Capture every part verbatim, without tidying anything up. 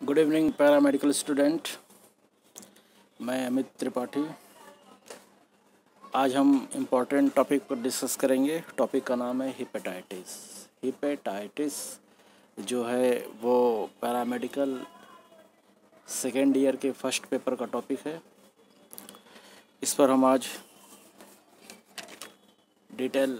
Good evening paramedical student. मैं अमित त्रिपाठी। आज हम इम्पोर्टेंट टॉपिक पर डिस्कस करेंगे। टॉपिक का नाम है हिपेटाइटिस। हिपेटाइटिस जो है वो पैरामेडिकल सेकेंड ईयर के फर्स्ट पेपर का टॉपिक है। इस पर हम आज डिटेल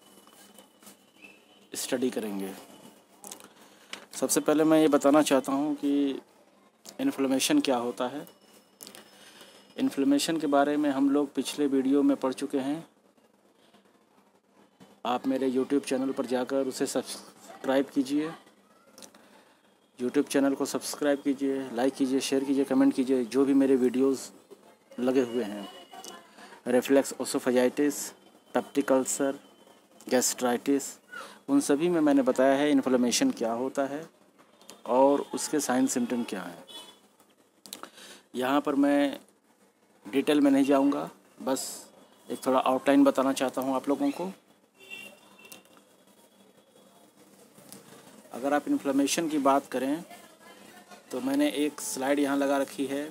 स्टडी करेंगे। सबसे पहले मैं ये बताना चाहता हूँ कि इन्फ्लेमेशन क्या होता है। इन्फ्लेमेशन के बारे में हम लोग पिछले वीडियो में पढ़ चुके हैं। आप मेरे यूट्यूब चैनल पर जाकर उसे सब्सक्राइब कीजिए। यूट्यूब चैनल को सब्सक्राइब कीजिए, लाइक कीजिए, शेयर कीजिए, कमेंट कीजिए। जो भी मेरे वीडियोस लगे हुए हैं, reflux oesophagitis, peptic ulcer, gastritis, उन सभी में मैंने बताया है इन्फ्लेमेशन क्या होता है और उसके साइन सिम्टम क्या हैं। यहाँ पर मैं डिटेल में नहीं जाऊँगा, बस एक थोड़ा आउटलाइन बताना चाहता हूँ आप लोगों को। अगर आप इन्फ्लेमेशन की बात करें तो मैंने एक स्लाइड यहाँ लगा रखी है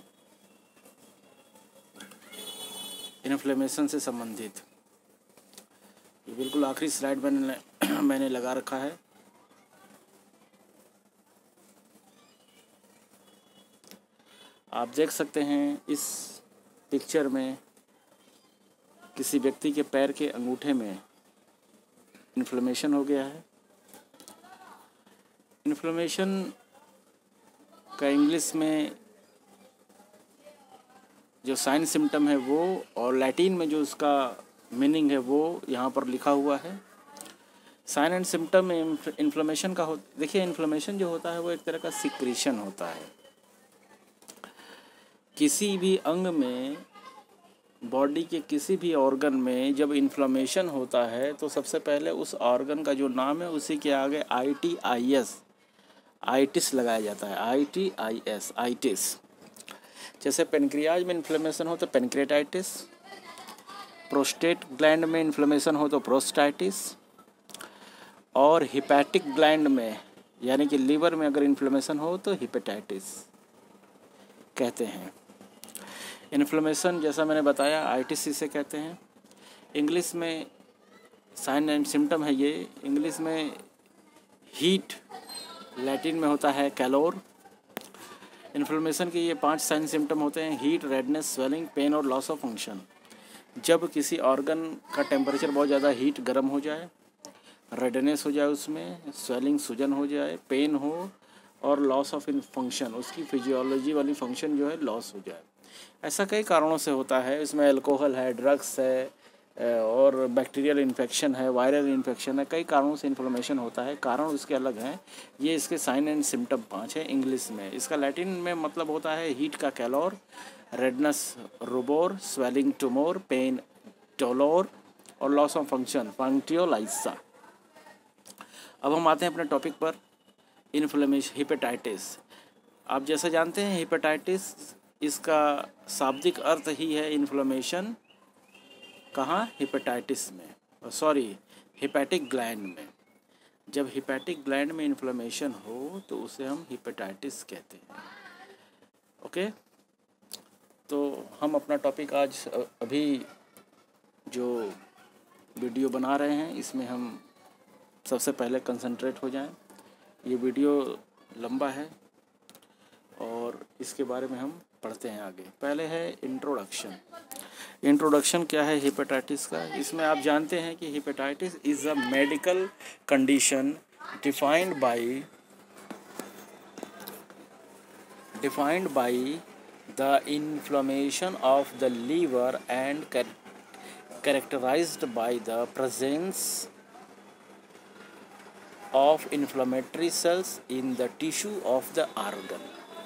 इन्फ्लेमेशन से संबंधित। ये बिल्कुल आखिरी स्लाइड मैंने मैंने लगा रखा है। आप देख सकते हैं इस पिक्चर में किसी व्यक्ति के पैर के अंगूठे में इन्फ्लेमेशन हो गया है। इन्फ्लेमेशन का इंग्लिश में जो साइन सिम्टम है वो, और लैटिन में जो उसका मीनिंग है वो यहाँ पर लिखा हुआ है। साइन एंड सिम्टम इन्फ्लेमेशन का हो देखिए, इन्फ्लेमेशन जो होता है वो एक तरह का सिक्रीशन होता है। किसी भी अंग में, बॉडी के किसी भी ऑर्गन में जब इन्फ्लेमेशन होता है तो सबसे पहले उस ऑर्गन का जो नाम है उसी के आगे I T I S itis लगाया जाता है। I T I S itis. जैसे पेनक्रियाज में इन्फ्लेमेशन हो तो पेनक्रेटाइटिस, प्रोस्टेट ग्लैंड में इन्फ्लेमेशन हो तो प्रोस्टाइटिस, और हिपैटिक ग्लैंड में यानी कि लीवर में अगर इन्फ्लेमेशन हो तो हिपेटाइटिस कहते हैं। इन्फ्लेमेशन जैसा मैंने बताया आइटिस इसे कहते हैं। इंग्लिश में साइन एंड सिम्टम है ये। इंग्लिश में हीट, लैटिन में होता है कैलोर। इन्फ्लेमेशन के ये पांच साइन सिम्टम होते हैं: हीट, रेडनेस, स्वेलिंग, पेन और लॉस ऑफ फंक्शन। जब किसी ऑर्गन का टेम्परेचर बहुत ज़्यादा हीट गर्म हो जाए, रेडनेस हो जाए, उसमें स्वेलिंग सूजन हो जाए, पेन हो, और लॉस ऑफ इन फंक्शन, उसकी फिजियोलॉजी वाली फंक्शन जो है लॉस हो जाए। ऐसा कई कारणों से होता है। इसमें अल्कोहल है, ड्रग्स है, और बैक्टीरियल इन्फेक्शन है, वायरल इन्फेक्शन है। कई कारणों से इन्फ्लेमेशन होता है। कारण उसके अलग हैं। ये इसके साइन एंड सिम्टम पाँच है इंग्लिश में। इसका लैटिन में मतलब होता है हीट का calor, redness rubor, swelling tumor, pain dolor, और लॉस ऑफ फंक्शन फंक्टियोलाइसा। अब हम आते हैं अपने टॉपिक पर, इन्फ्लेमेशन, हिपेटाइटिस। आप जैसा जानते हैं हिपेटाइटिस, इसका शाब्दिक अर्थ ही है इन्फ्लेमेशन। कहाँ? हिपेटाइटिस में, सॉरी हिपैटिक ग्लैंड में। जब हिपैटिक ग्लैंड में इन्फ्लेमेशन हो तो उसे हम हिपेटाइटिस कहते हैं। ओके, तो हम अपना टॉपिक आज अभी जो वीडियो बना रहे हैं इसमें हम सबसे पहले कंसंट्रेट हो जाएं। ये वीडियो लंबा है और इसके बारे में हम पढ़ते हैं आगे। पहले है इंट्रोडक्शन। इंट्रोडक्शन क्या है हिपेटाइटिस का? इसमें आप जानते हैं कि hepatitis is a medical condition defined by defined by the inflammation of the liver and characterized by the presence of inflammatory cells in the tissue of the organ।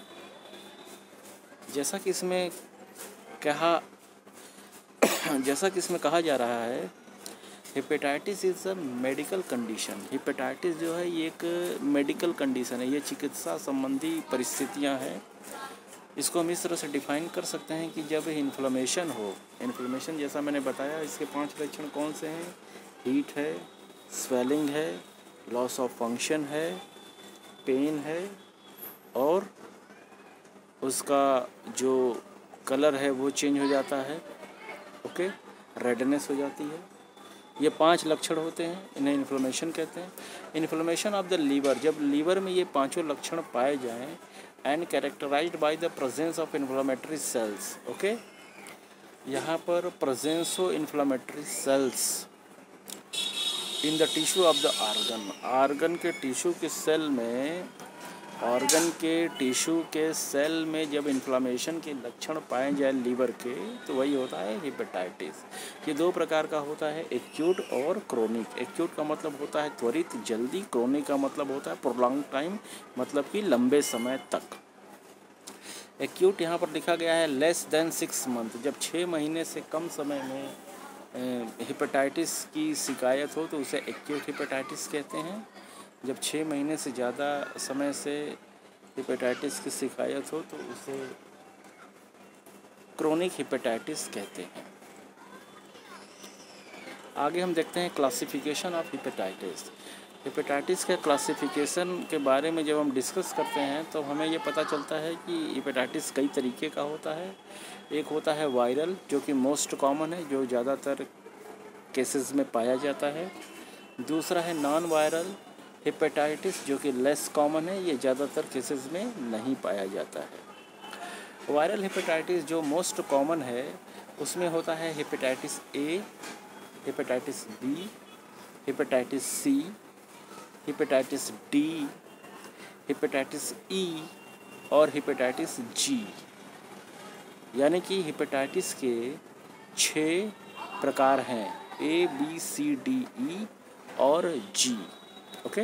जैसा कि इसमें कहा जैसा कि इसमें कहा जा रहा है, hepatitis is a medical condition. Hepatitis जो है ये एक मेडिकल कंडीशन है, ये चिकित्सा संबंधी परिस्थितियां हैं। इसको हम इस तरह से डिफाइन कर सकते हैं कि जब इन्फ्लेमेशन हो, इन्फ्लेमेशन जैसा मैंने बताया इसके पांच लक्षण कौन से हैं? हीट है, स्वेलिंग है, लॉस ऑफ फंक्शन है, पेन है, और उसका जो कलर है वो चेंज हो जाता है, ओके, रेडनेस हो जाती है। ये पांच लक्षण होते हैं, इन्हें इन्फ्लेमेशन कहते हैं। इन्फ्लेमेशन ऑफ द लीवर, जब लीवर में ये पांचों लक्षण पाए जाएं, and characterized by the presence of inflammatory cells, okay, यहाँ पर presence of inflammatory cells in the tissue of the organ, organ के टिश्यू के सेल में, ऑर्गन के टिश्यू के सेल में जब इन्फ्लामेशन के लक्षण पाए जाए लीवर के, तो वही होता है हेपेटाइटिस। ये दो प्रकार का होता है, एक्यूट और क्रोनिक। एक्यूट का मतलब होता है त्वरित, जल्दी। क्रोनिक का मतलब होता है प्रोलॉन्ग टाइम, मतलब कि लंबे समय तक। एक्यूट यहाँ पर लिखा गया है लेस देन सिक्स मंथ, जब छः महीने से कम समय में हेपेटाइटिस की शिकायत हो तो उसे एक्यूट हेपेटाइटिस कहते हैं। जब छः महीने से ज़्यादा समय से हेपेटाइटिस की शिकायत हो तो उसे क्रोनिक हेपेटाइटिस कहते हैं। आगे हम देखते हैं क्लासिफिकेशन ऑफ हेपेटाइटिस। हेपेटाइटिस के क्लासिफिकेशन के बारे में जब हम डिस्कस करते हैं तो हमें ये पता चलता है कि हेपेटाइटिस कई तरीके का होता है। एक होता है वायरल, जो कि मोस्ट कॉमन है, जो ज़्यादातर केसेस में पाया जाता है। दूसरा है नॉन वायरल हेपेटाइटिस, जो कि लेस कॉमन है, ये ज़्यादातर केसेस में नहीं पाया जाता है। वायरल हेपेटाइटिस जो मोस्ट कॉमन है उसमें होता है hepatitis A, hepatitis B, hepatitis C, hepatitis D, hepatitis E और हेपेटाइटिस जी। यानी कि हेपेटाइटिस के छः प्रकार हैं, ए बी सी डी ई और जी, ओके।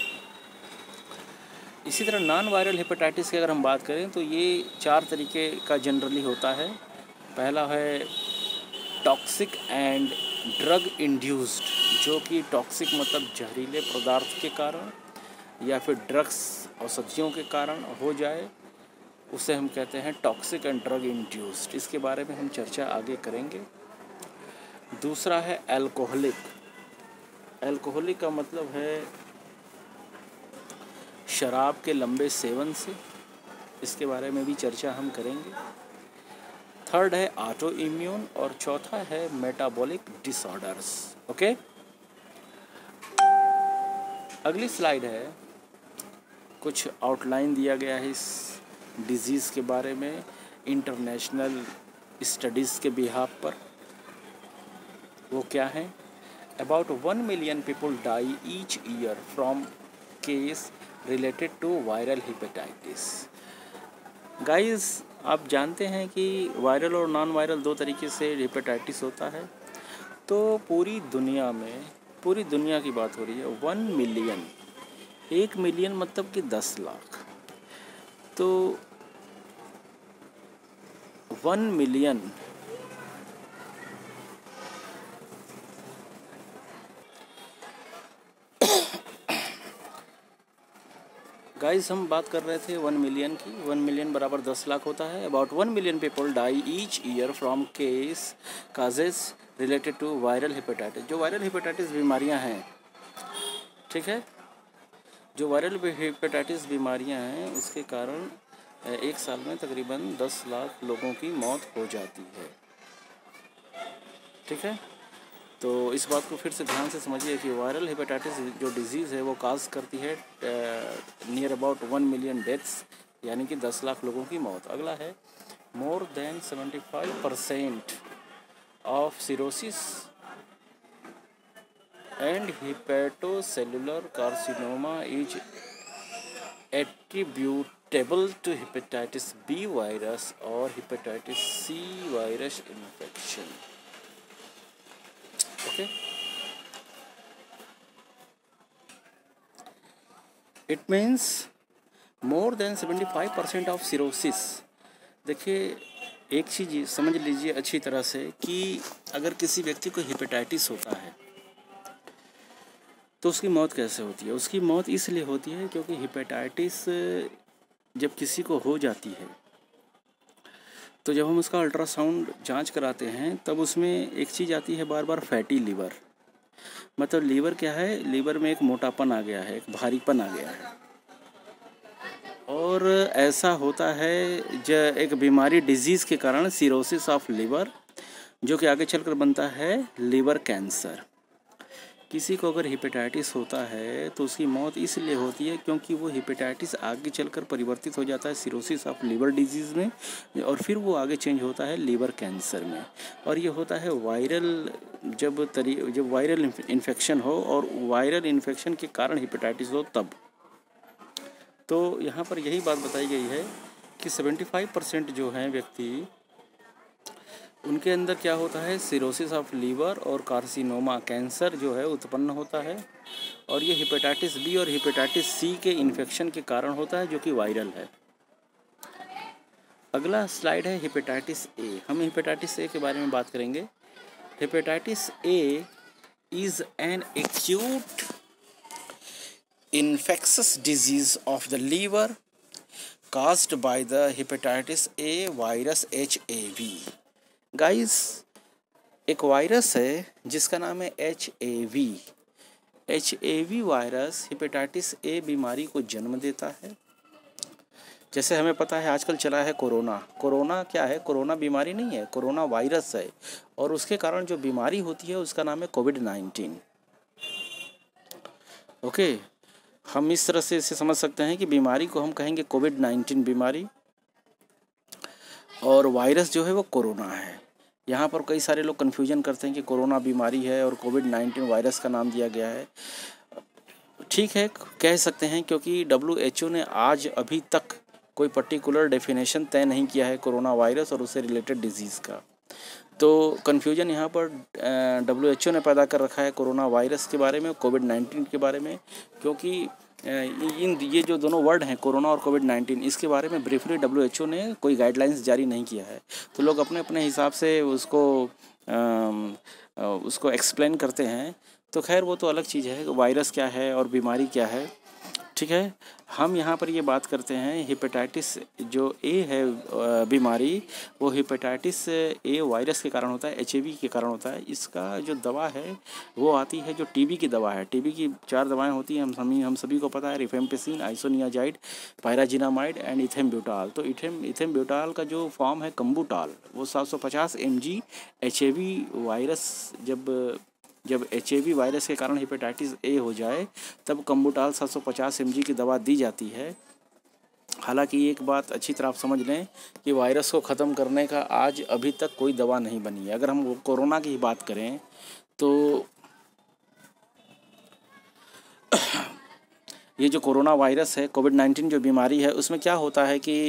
इसी तरह नॉन वायरल हेपेटाइटिस की अगर हम बात करें तो ये चार तरीके का जनरली होता है। पहला है टॉक्सिक एंड ड्रग इंड्यूस्ड, जो कि टॉक्सिक मतलब जहरीले पदार्थ के कारण या फिर ड्रग्स औषधियों के कारण हो जाए, उसे हम कहते हैं टॉक्सिक एंड ड्रग इंड्यूस्ड। इसके बारे में हम चर्चा आगे करेंगे। दूसरा है अल्कोहलिक। अल्कोहलिक का मतलब है शराब के लंबे सेवन से, इसके बारे में भी चर्चा हम करेंगे। थर्ड है ऑटो इम्यून और चौथा है मेटाबॉलिक डिसऑर्डर्स, ओके। अगली स्लाइड है, कुछ आउटलाइन दिया गया है इस डिजीज़ के बारे में इंटरनेशनल स्टडीज़ के बिहाफ पर। वो क्या है? About one million people die each year from case related to viral hepatitis. Guys, आप जानते हैं कि वायरल और नॉन वायरल दो तरीके से हेपेटाइटिस होता है। तो पूरी दुनिया में, पूरी दुनिया की बात हो रही है, वन मिलियन, एक मिलियन मतलब कि दस लाख। तो वन मिलियन गाइस, हम बात कर रहे थे वन मिलियन की। वन मिलियन बराबर दस लाख होता है। About one million people die each year from case causes related to viral hepatitis. जो वायरल हेपेटाइटिस बीमारियां हैं, ठीक है, जो वायरल हेपेटाइटिस बीमारियां हैं उसके कारण एक साल में तकरीबन दस लाख लोगों की मौत हो जाती है, ठीक है। तो इस बात को फिर से ध्यान से समझिए कि वायरल हेपेटाइटिस जो डिजीज़ है वो काज करती है near about one million deaths, यानी कि दस लाख लोगों की मौत। अगला है more than seventy five percent of cirrhosis and hepatocellular carcinoma is attributable to hepatitis B virus और hepatitis C virus infection, okay. It means more than seventy five percent of cirrhosis. देखिए, एक चीज़ समझ लीजिए अच्छी तरह से कि अगर किसी व्यक्ति को हेपेटाइटिस होता है तो उसकी मौत कैसे होती है? उसकी मौत इसलिए होती है क्योंकि हेपेटाइटिस जब किसी को हो जाती है तो जब हम उसका अल्ट्रासाउंड जांच कराते हैं तब उसमें एक चीज़ आती है बार बार, फैटी लीवर। मतलब लीवर क्या है? लीवर में एक मोटापन आ गया है, एक भारीपन आ गया है। और ऐसा होता है जो एक बीमारी डिजीज़ के कारण सिरोसिस ऑफ लीवर, जो कि आगे चलकर बनता है लीवर कैंसर। किसी को अगर हेपेटाइटिस होता है तो उसकी मौत इसलिए होती है क्योंकि वो हेपेटाइटिस आगे चलकर परिवर्तित हो जाता है सिरोसिस ऑफ लीवर डिजीज़ में, और फिर वो आगे चेंज होता है लीवर कैंसर में। और ये होता है वायरल, जब तरी जब वायरल इन्फेक्शन हो और वायरल इन्फेक्शन के कारण हेपेटाइटिस हो तब। तो यहाँ पर यही बात बताई गई है कि पचहत्तर परसेंट जो हैं व्यक्ति, उनके अंदर क्या होता है, सिरोसिस ऑफ लीवर और कार्सिनोमा कैंसर जो है उत्पन्न होता है, और ये हेपेटाइटिस बी और हेपेटाइटिस सी के इन्फेक्शन के कारण होता है, जो कि वायरल है। अगला स्लाइड है हेपेटाइटिस ए। हम हेपेटाइटिस ए के बारे में बात करेंगे। Hepatitis A is an acute infectious disease of the liver caused by the hepatitis A virus H A V। Guys, एक वायरस है जिसका नाम है H A V. H A V virus hepatitis A बीमारी को जन्म देता है। जैसे हमें पता है आजकल चला है कोरोना। कोरोना क्या है? कोरोना बीमारी नहीं है, कोरोना वायरस है, और उसके कारण जो बीमारी होती है उसका नाम है कोविड नाइन्टीन। ओके, हम इस तरह से इसे समझ सकते हैं कि बीमारी को हम कहेंगे कोविड नाइन्टीन बीमारी, और वायरस जो है वो कोरोना है। यहाँ पर कई सारे लोग कन्फ्यूजन करते हैं कि कोरोना बीमारी है और कोविड नाइन्टीन वायरस का नाम दिया गया है। ठीक है, कह सकते हैं, क्योंकि डब्ल्यू एच ओ ने आज अभी तक कोई पर्टिकुलर डेफिनेशन तय नहीं किया है कोरोना वायरस और उससे रिलेटेड डिजीज़ का। तो कन्फ्यूजन यहाँ पर डब्ल्यू एच ओ ने पैदा कर रखा है कोरोना वायरस के बारे में, कोविड नाइन्टीन के बारे में, क्योंकि इन ये जो दोनों वर्ड हैं कोरोना और कोविड नाइन्टीन, इसके बारे में ब्रीफली डब्ल्यू एच ओ ने कोई गाइडलाइंस जारी नहीं किया है। तो लोग अपने अपने हिसाब से उसको आ, उसको एक्सप्लेन करते हैं। तो खैर वो तो अलग चीज़ है, वायरस क्या है और बीमारी क्या है। ठीक है, हम यहाँ पर ये बात करते हैं हेपेटाइटिस जो ए है बीमारी, वो हेपेटाइटिस ए वायरस के कारण होता है, एच ए वी के कारण होता है। इसका जो दवा है वो आती है जो टीबी की दवा है। टीबी की चार दवाएं होती हैं, हम सभी हम सभी को पता है, rifampicin, isoniazid, pyrazinamide and ethambutol. तो इथेम इथेम्ब्यूटाल का जो फॉर्म है कम्बूटाल, वो सात सौ पचास M G H A V virus जब जब एच ए वी वायरस के कारण हेपेटाइटिस ए हो जाए तब कम्बूटाल सात सौ पचास एम जी की दवा दी जाती है। हालांकि एक बात अच्छी तरह आप समझ लें कि वायरस को ख़त्म करने का आज अभी तक कोई दवा नहीं बनी है। अगर हम कोरोना की बात करें तो ये जो कोरोना वायरस है, कोविड नाइन्टीन जो बीमारी है, उसमें क्या होता है कि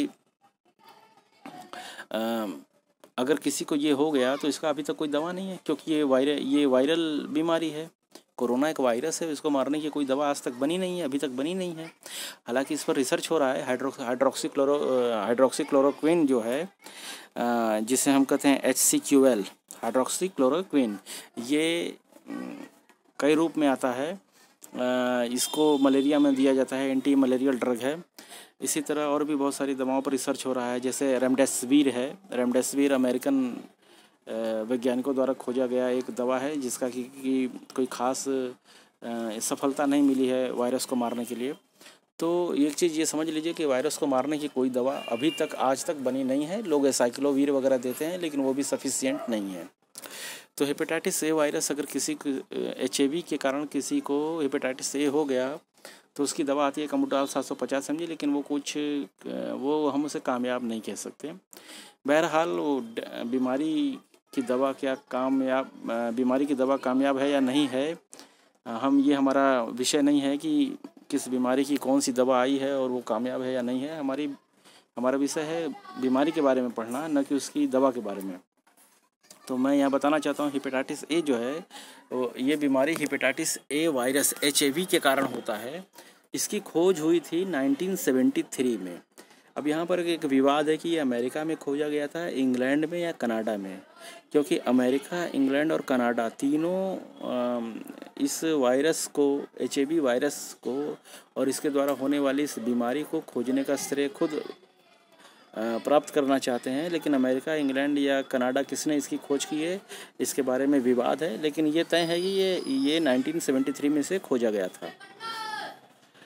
आ, अगर किसी को ये हो गया तो इसका अभी तक कोई दवा नहीं है, क्योंकि ये वायरल ये वायरल बीमारी है। कोरोना एक वायरस है, इसको मारने की कोई दवा आज तक बनी नहीं है, अभी तक बनी नहीं है। हालांकि इस पर रिसर्च हो रहा है। Hydro hydroxy chloro hydroxy chloroquine जो है, जिसे हम कहते हैं H C Q L, hydroxy chloroquine, ये कई रूप में आता है। इसको मलेरिया में दिया जाता है, एंटी मलेरियल ड्रग है। इसी तरह और भी बहुत सारी दवाओं पर रिसर्च हो रहा है, जैसे रेमडेसिविर है। रेमडेसिविर अमेरिकन वैज्ञानिकों द्वारा खोजा गया एक दवा है, जिसका कि, कि कोई खास सफलता नहीं मिली है वायरस को मारने के लिए। तो एक चीज़ ये समझ लीजिए कि वायरस को मारने की कोई दवा अभी तक आज तक बनी नहीं है। लोग साइक्लोवीर वगैरह देते हैं, लेकिन वो भी सफिशिएंट नहीं है। तो हेपेटाइटिस ए वायरस अगर किसी एच ए वी के कारण किसी को हेपेटाइटिस ए हो गया तो उसकी दवा आती है कम्बूटाल सात सौ पचास एम जी, लेकिन वो कुछ वो हम उसे कामयाब नहीं कह सकते। बहरहाल वो बीमारी की दवा क्या कामयाब बीमारी की दवा कामयाब है या नहीं है, हम ये हमारा विषय नहीं है कि किस बीमारी की कौन सी दवा आई है और वो कामयाब है या नहीं है। हमारी हमारा विषय है बीमारी के बारे में पढ़ना, न कि उसकी दवा के बारे में। तो मैं यहाँ बताना चाहता हूँ हेपेटाइटिस ए जो है, वो ये बीमारी hepatitis A virus H A V के कारण होता है। इसकी खोज हुई थी नाइनटीन सेवेंटी थ्री में। अब यहाँ पर एक विवाद है कि ये अमेरिका में खोजा गया था, इंग्लैंड में या कनाडा में, क्योंकि अमेरिका, इंग्लैंड और कनाडा तीनों इस वायरस को, एच ए वी वायरस को और इसके द्वारा होने वाली इस बीमारी को खोजने का श्रेय खुद प्राप्त करना चाहते हैं। लेकिन अमेरिका, इंग्लैंड या कनाडा किसने इसकी खोज की है, इसके बारे में विवाद है। लेकिन ये तय है कि ये ये नाइनटीन सेवेंटी थ्री में से खोजा गया था।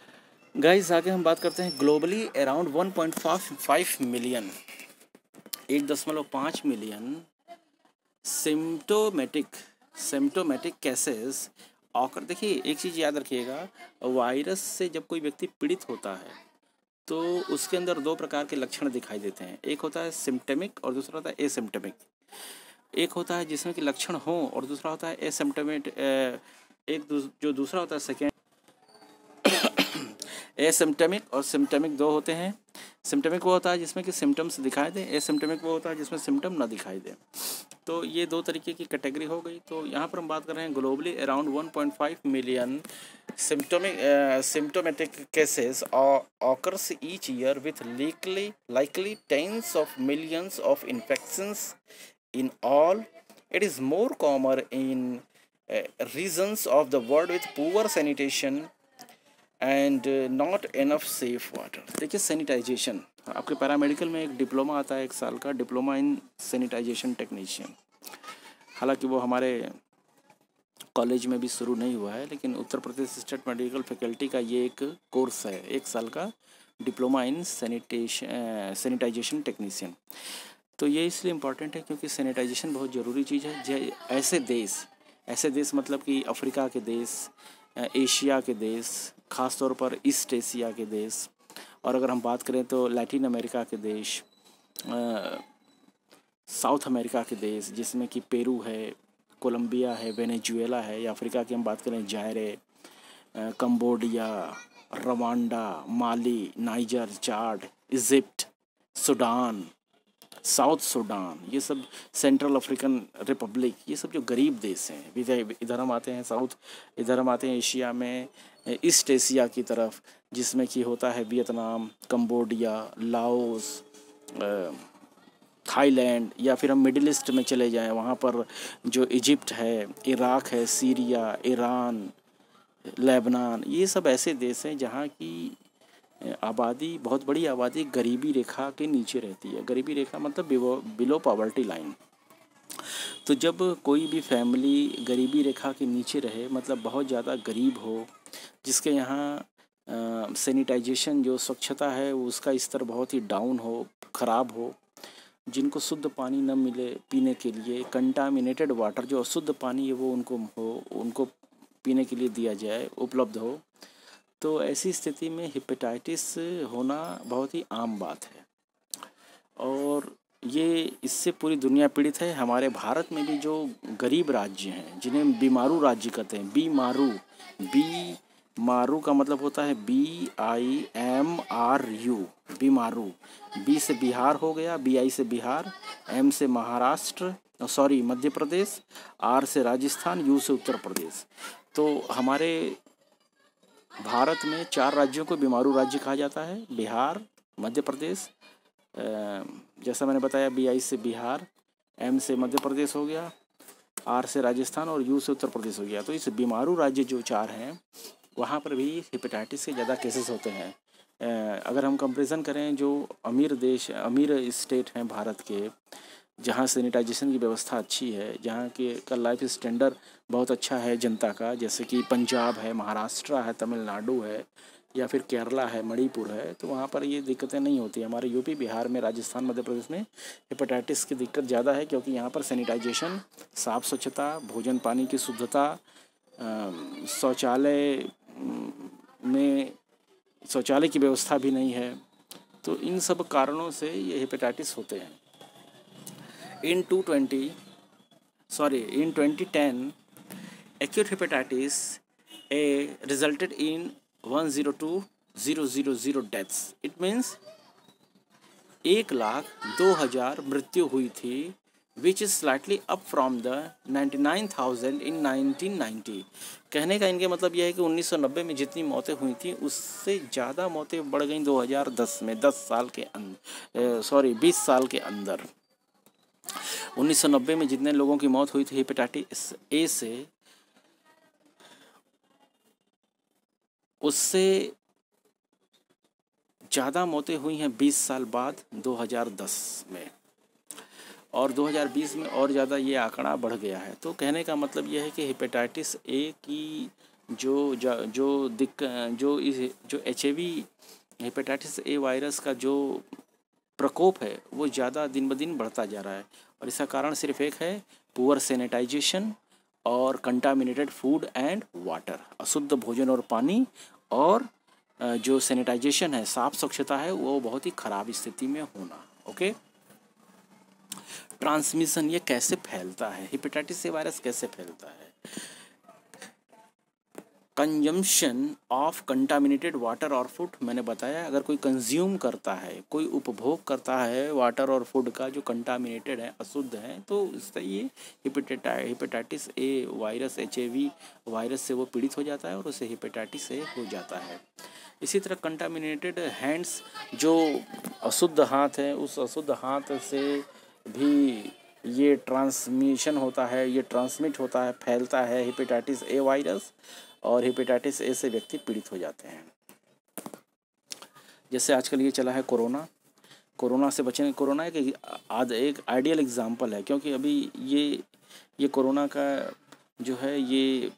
गाइस आगे हम बात करते हैं globally around one point five million, एक दशमलव पाँच million symptomatic symptomatic cases occur. देखिए एक चीज़ याद रखिएगा, वायरस से जब कोई व्यक्ति पीड़ित होता है तो उसके अंदर दो प्रकार के लक्षण दिखाई देते हैं, एक होता है सिम्टमिक और दूसरा होता है एसिम्टमिक। एक होता है जिसमें कि लक्षण हो और दूसरा होता है एसिम्टमेट एक दूस, जो दूसरा होता है सेकेंड एसिम्टमिक और सिम्टमिक दो होते हैं। सिम्टमिक वो होता है जिसमें कि सिम्टम्स दिखाई दें, एसिम्टमिक वो होता है जिसमें सिम्टम ना दिखाई दें। तो ये दो तरीके की कैटेगरी हो गई। तो यहाँ पर हम बात कर रहे हैं globally around one point five million symptomic symptomatic cases occurs each year with likely likely tens of millions of infections in all. It is more common in uh, regions of the world with poor sanitation and not enough safe water. देखिए sanitization, आपके paramedical में एक diploma आता है एक साल का, diploma इन sanitisation technician. हालांकि वो हमारे कॉलेज में भी शुरू नहीं हुआ है, लेकिन Uttar Pradesh state medical faculty का ये एक कोर्स है, एक साल का diploma in sanitation sanitization technician. तो ये इसलिए इम्पॉर्टेंट है क्योंकि सैनिटाइजेशन बहुत ज़रूरी चीज़ है। ऐसे देश ऐसे देश मतलब कि अफ्रीका के देश, एशिया के देश, ख़ास तौर पर ईस्ट एशिया के देश, और अगर हम बात करें तो लैटिन अमेरिका के देश, साउथ अमेरिका के देश जिसमें कि पेरू है, कोलंबिया है, वेनेजुएला है, या अफ्रीका की हम बात करें Zaire, Cambodia, Rwanda, Mali, Niger, Chad, Egypt, Sudan, South Sudan, ये सब सेंट्रल अफ्रीकन रिपब्लिक, ये सब जो गरीब देश हैं। इधर हम आते हैं साउथ इधर हम आते हैं एशिया में, ईस्ट एशिया की तरफ, जिसमें कि होता है वियतनाम, कंबोडिया, लाओस, थाईलैंड, या फिर हम मिडिल ईस्ट में चले जाएं, वहाँ पर जो इजिप्ट है, इराक है, सीरिया, ईरान, लेबनान, ये सब ऐसे देश हैं जहाँ की आबादी, बहुत बड़ी आबादी गरीबी रेखा के नीचे रहती है। गरीबी रेखा मतलब बिलो पॉवर्टी लाइन। तो जब कोई भी फैमिली गरीबी रेखा के नीचे रहे, मतलब बहुत ज़्यादा गरीब हो, जिसके यहाँ सैनिटाइजेशन जो स्वच्छता है उसका स्तर बहुत ही डाउन हो, ख़राब हो, जिनको शुद्ध पानी न मिले पीने के लिए, कंटामिनेटेड वाटर जो अशुद्ध पानी है वो उनको हो उनको पीने के लिए दिया जाए, उपलब्ध हो, तो ऐसी स्थिति में हेपेटाइटिस होना बहुत ही आम बात है। और ये इससे पूरी दुनिया पीड़ित है। हमारे भारत में भी जो गरीब राज्य हैं जिन्हें बीमारू राज्य कहते हैं, बी मारू, बी मारू का मतलब होता है B I M R U, BIMARU. B से बिहार हो गया, बी आई से बिहार, एम से महाराष्ट्र, सॉरी मध्य प्रदेश, आर से राजस्थान, यू से उत्तर प्रदेश। तो हमारे भारत में चार राज्यों को बीमारू राज्य कहा जाता है, बिहार, मध्य प्रदेश, जैसा मैंने बताया बी आई से बिहार, एम से मध्य प्रदेश हो गया, आर से राजस्थान और यू से उत्तर प्रदेश हो गया। तो इस बीमारू राज्य जो चार हैं वहाँ पर भी हेपेटाइटिस के ज़्यादा केसेस होते हैं। अगर हम कंपैरिजन करें जो अमीर देश अमीर स्टेट हैं भारत के, जहाँ सैनिटाइजेशन की व्यवस्था अच्छी है, जहाँ के का लाइफ स्टैंडर्ड बहुत अच्छा है जनता का, जैसे कि पंजाब है, महाराष्ट्र है, तमिलनाडु है, या फिर केरला है, मणिपुर है, तो वहाँ पर ये दिक्कतें नहीं होती। हमारे यूपी, बिहार में, राजस्थान, मध्य प्रदेश में हेपेटाइटिस की दिक्कत ज़्यादा है, क्योंकि यहाँ पर सैनिटाइजेशन, साफ़ स्वच्छता, भोजन पानी की शुद्धता, शौचालय में शौचालय की व्यवस्था भी नहीं है। तो इन सब कारणों से ये हेपेटाइटिस होते हैं। In two twenty, sorry, in twenty ten, acute hepatitis A resulted in one hundred two thousand deaths. It means एक लाख दो हज़ार मृत्यु हुई थी, which is slightly up from the ninety-nine thousand in nineteen ninety. कहने का इनके मतलब यह है कि उन्नीस सौ नब्बे में जितनी मौतें हुई थी उससे ज़्यादा मौतें बढ़ गई दो हज़ार दस में, दस साल के अंदर, सॉरी बीस साल के अंदर। उन्नीस सौ नब्बे में जितने लोगों की मौत हुई थी हेपेटाइटिस ए से, उससे ज़्यादा मौतें हुई हैं बीस साल बाद दो हज़ार दस में, और दो हज़ार बीस में और ज़्यादा ये आंकड़ा बढ़ गया है। तो कहने का मतलब यह है कि हेपेटाइटिस ए की जो जो दिक जो इस जो H I V hepatitis A virus का जो प्रकोप है वो ज़्यादा दिन ब दिन बढ़ता जा रहा है। और इसका कारण सिर्फ एक है, पुअर सैनिटाइजेशन और कंटामिनेटेड फूड एंड वाटर, अशुद्ध भोजन और पानी, और जो सैनिटाइजेशन है, साफ स्वच्छता है, वो बहुत ही ख़राब स्थिति में होना। ओके, ट्रांसमिशन, ये कैसे फैलता है, हेपेटाइटिस ए वायरस कैसे फैलता है? कंजम्पशन ऑफ कंटामिनेटेड वाटर और फूड, मैंने बताया अगर कोई कंज्यूम करता है, कोई उपभोग करता है वाटर और फूड का जो कंटामिनेटेड है, अशुद्ध है, तो इससे ये hepatitis hepatitis A virus, H I V virus से वो पीड़ित हो जाता है और उसे हेपेटाइटिस ए हो जाता है। इसी तरह कंटामिनेटेड हैंड्स, जो अशुद्ध हाथ है, उस अशुद्ध हाथ से भी ये ट्रांसमिशन होता है, ये ट्रांसमिट होता है, फैलता है हेपेटाइटिस ए वायरस, और हेपेटाइटिस ए से व्यक्ति पीड़ित हो जाते हैं। जैसे आजकल ये चला है कोरोना, कोरोना से बचने, कोरोना एक आद एक आइडियल एग्जांपल है, क्योंकि अभी ये ये कोरोना का जो है ये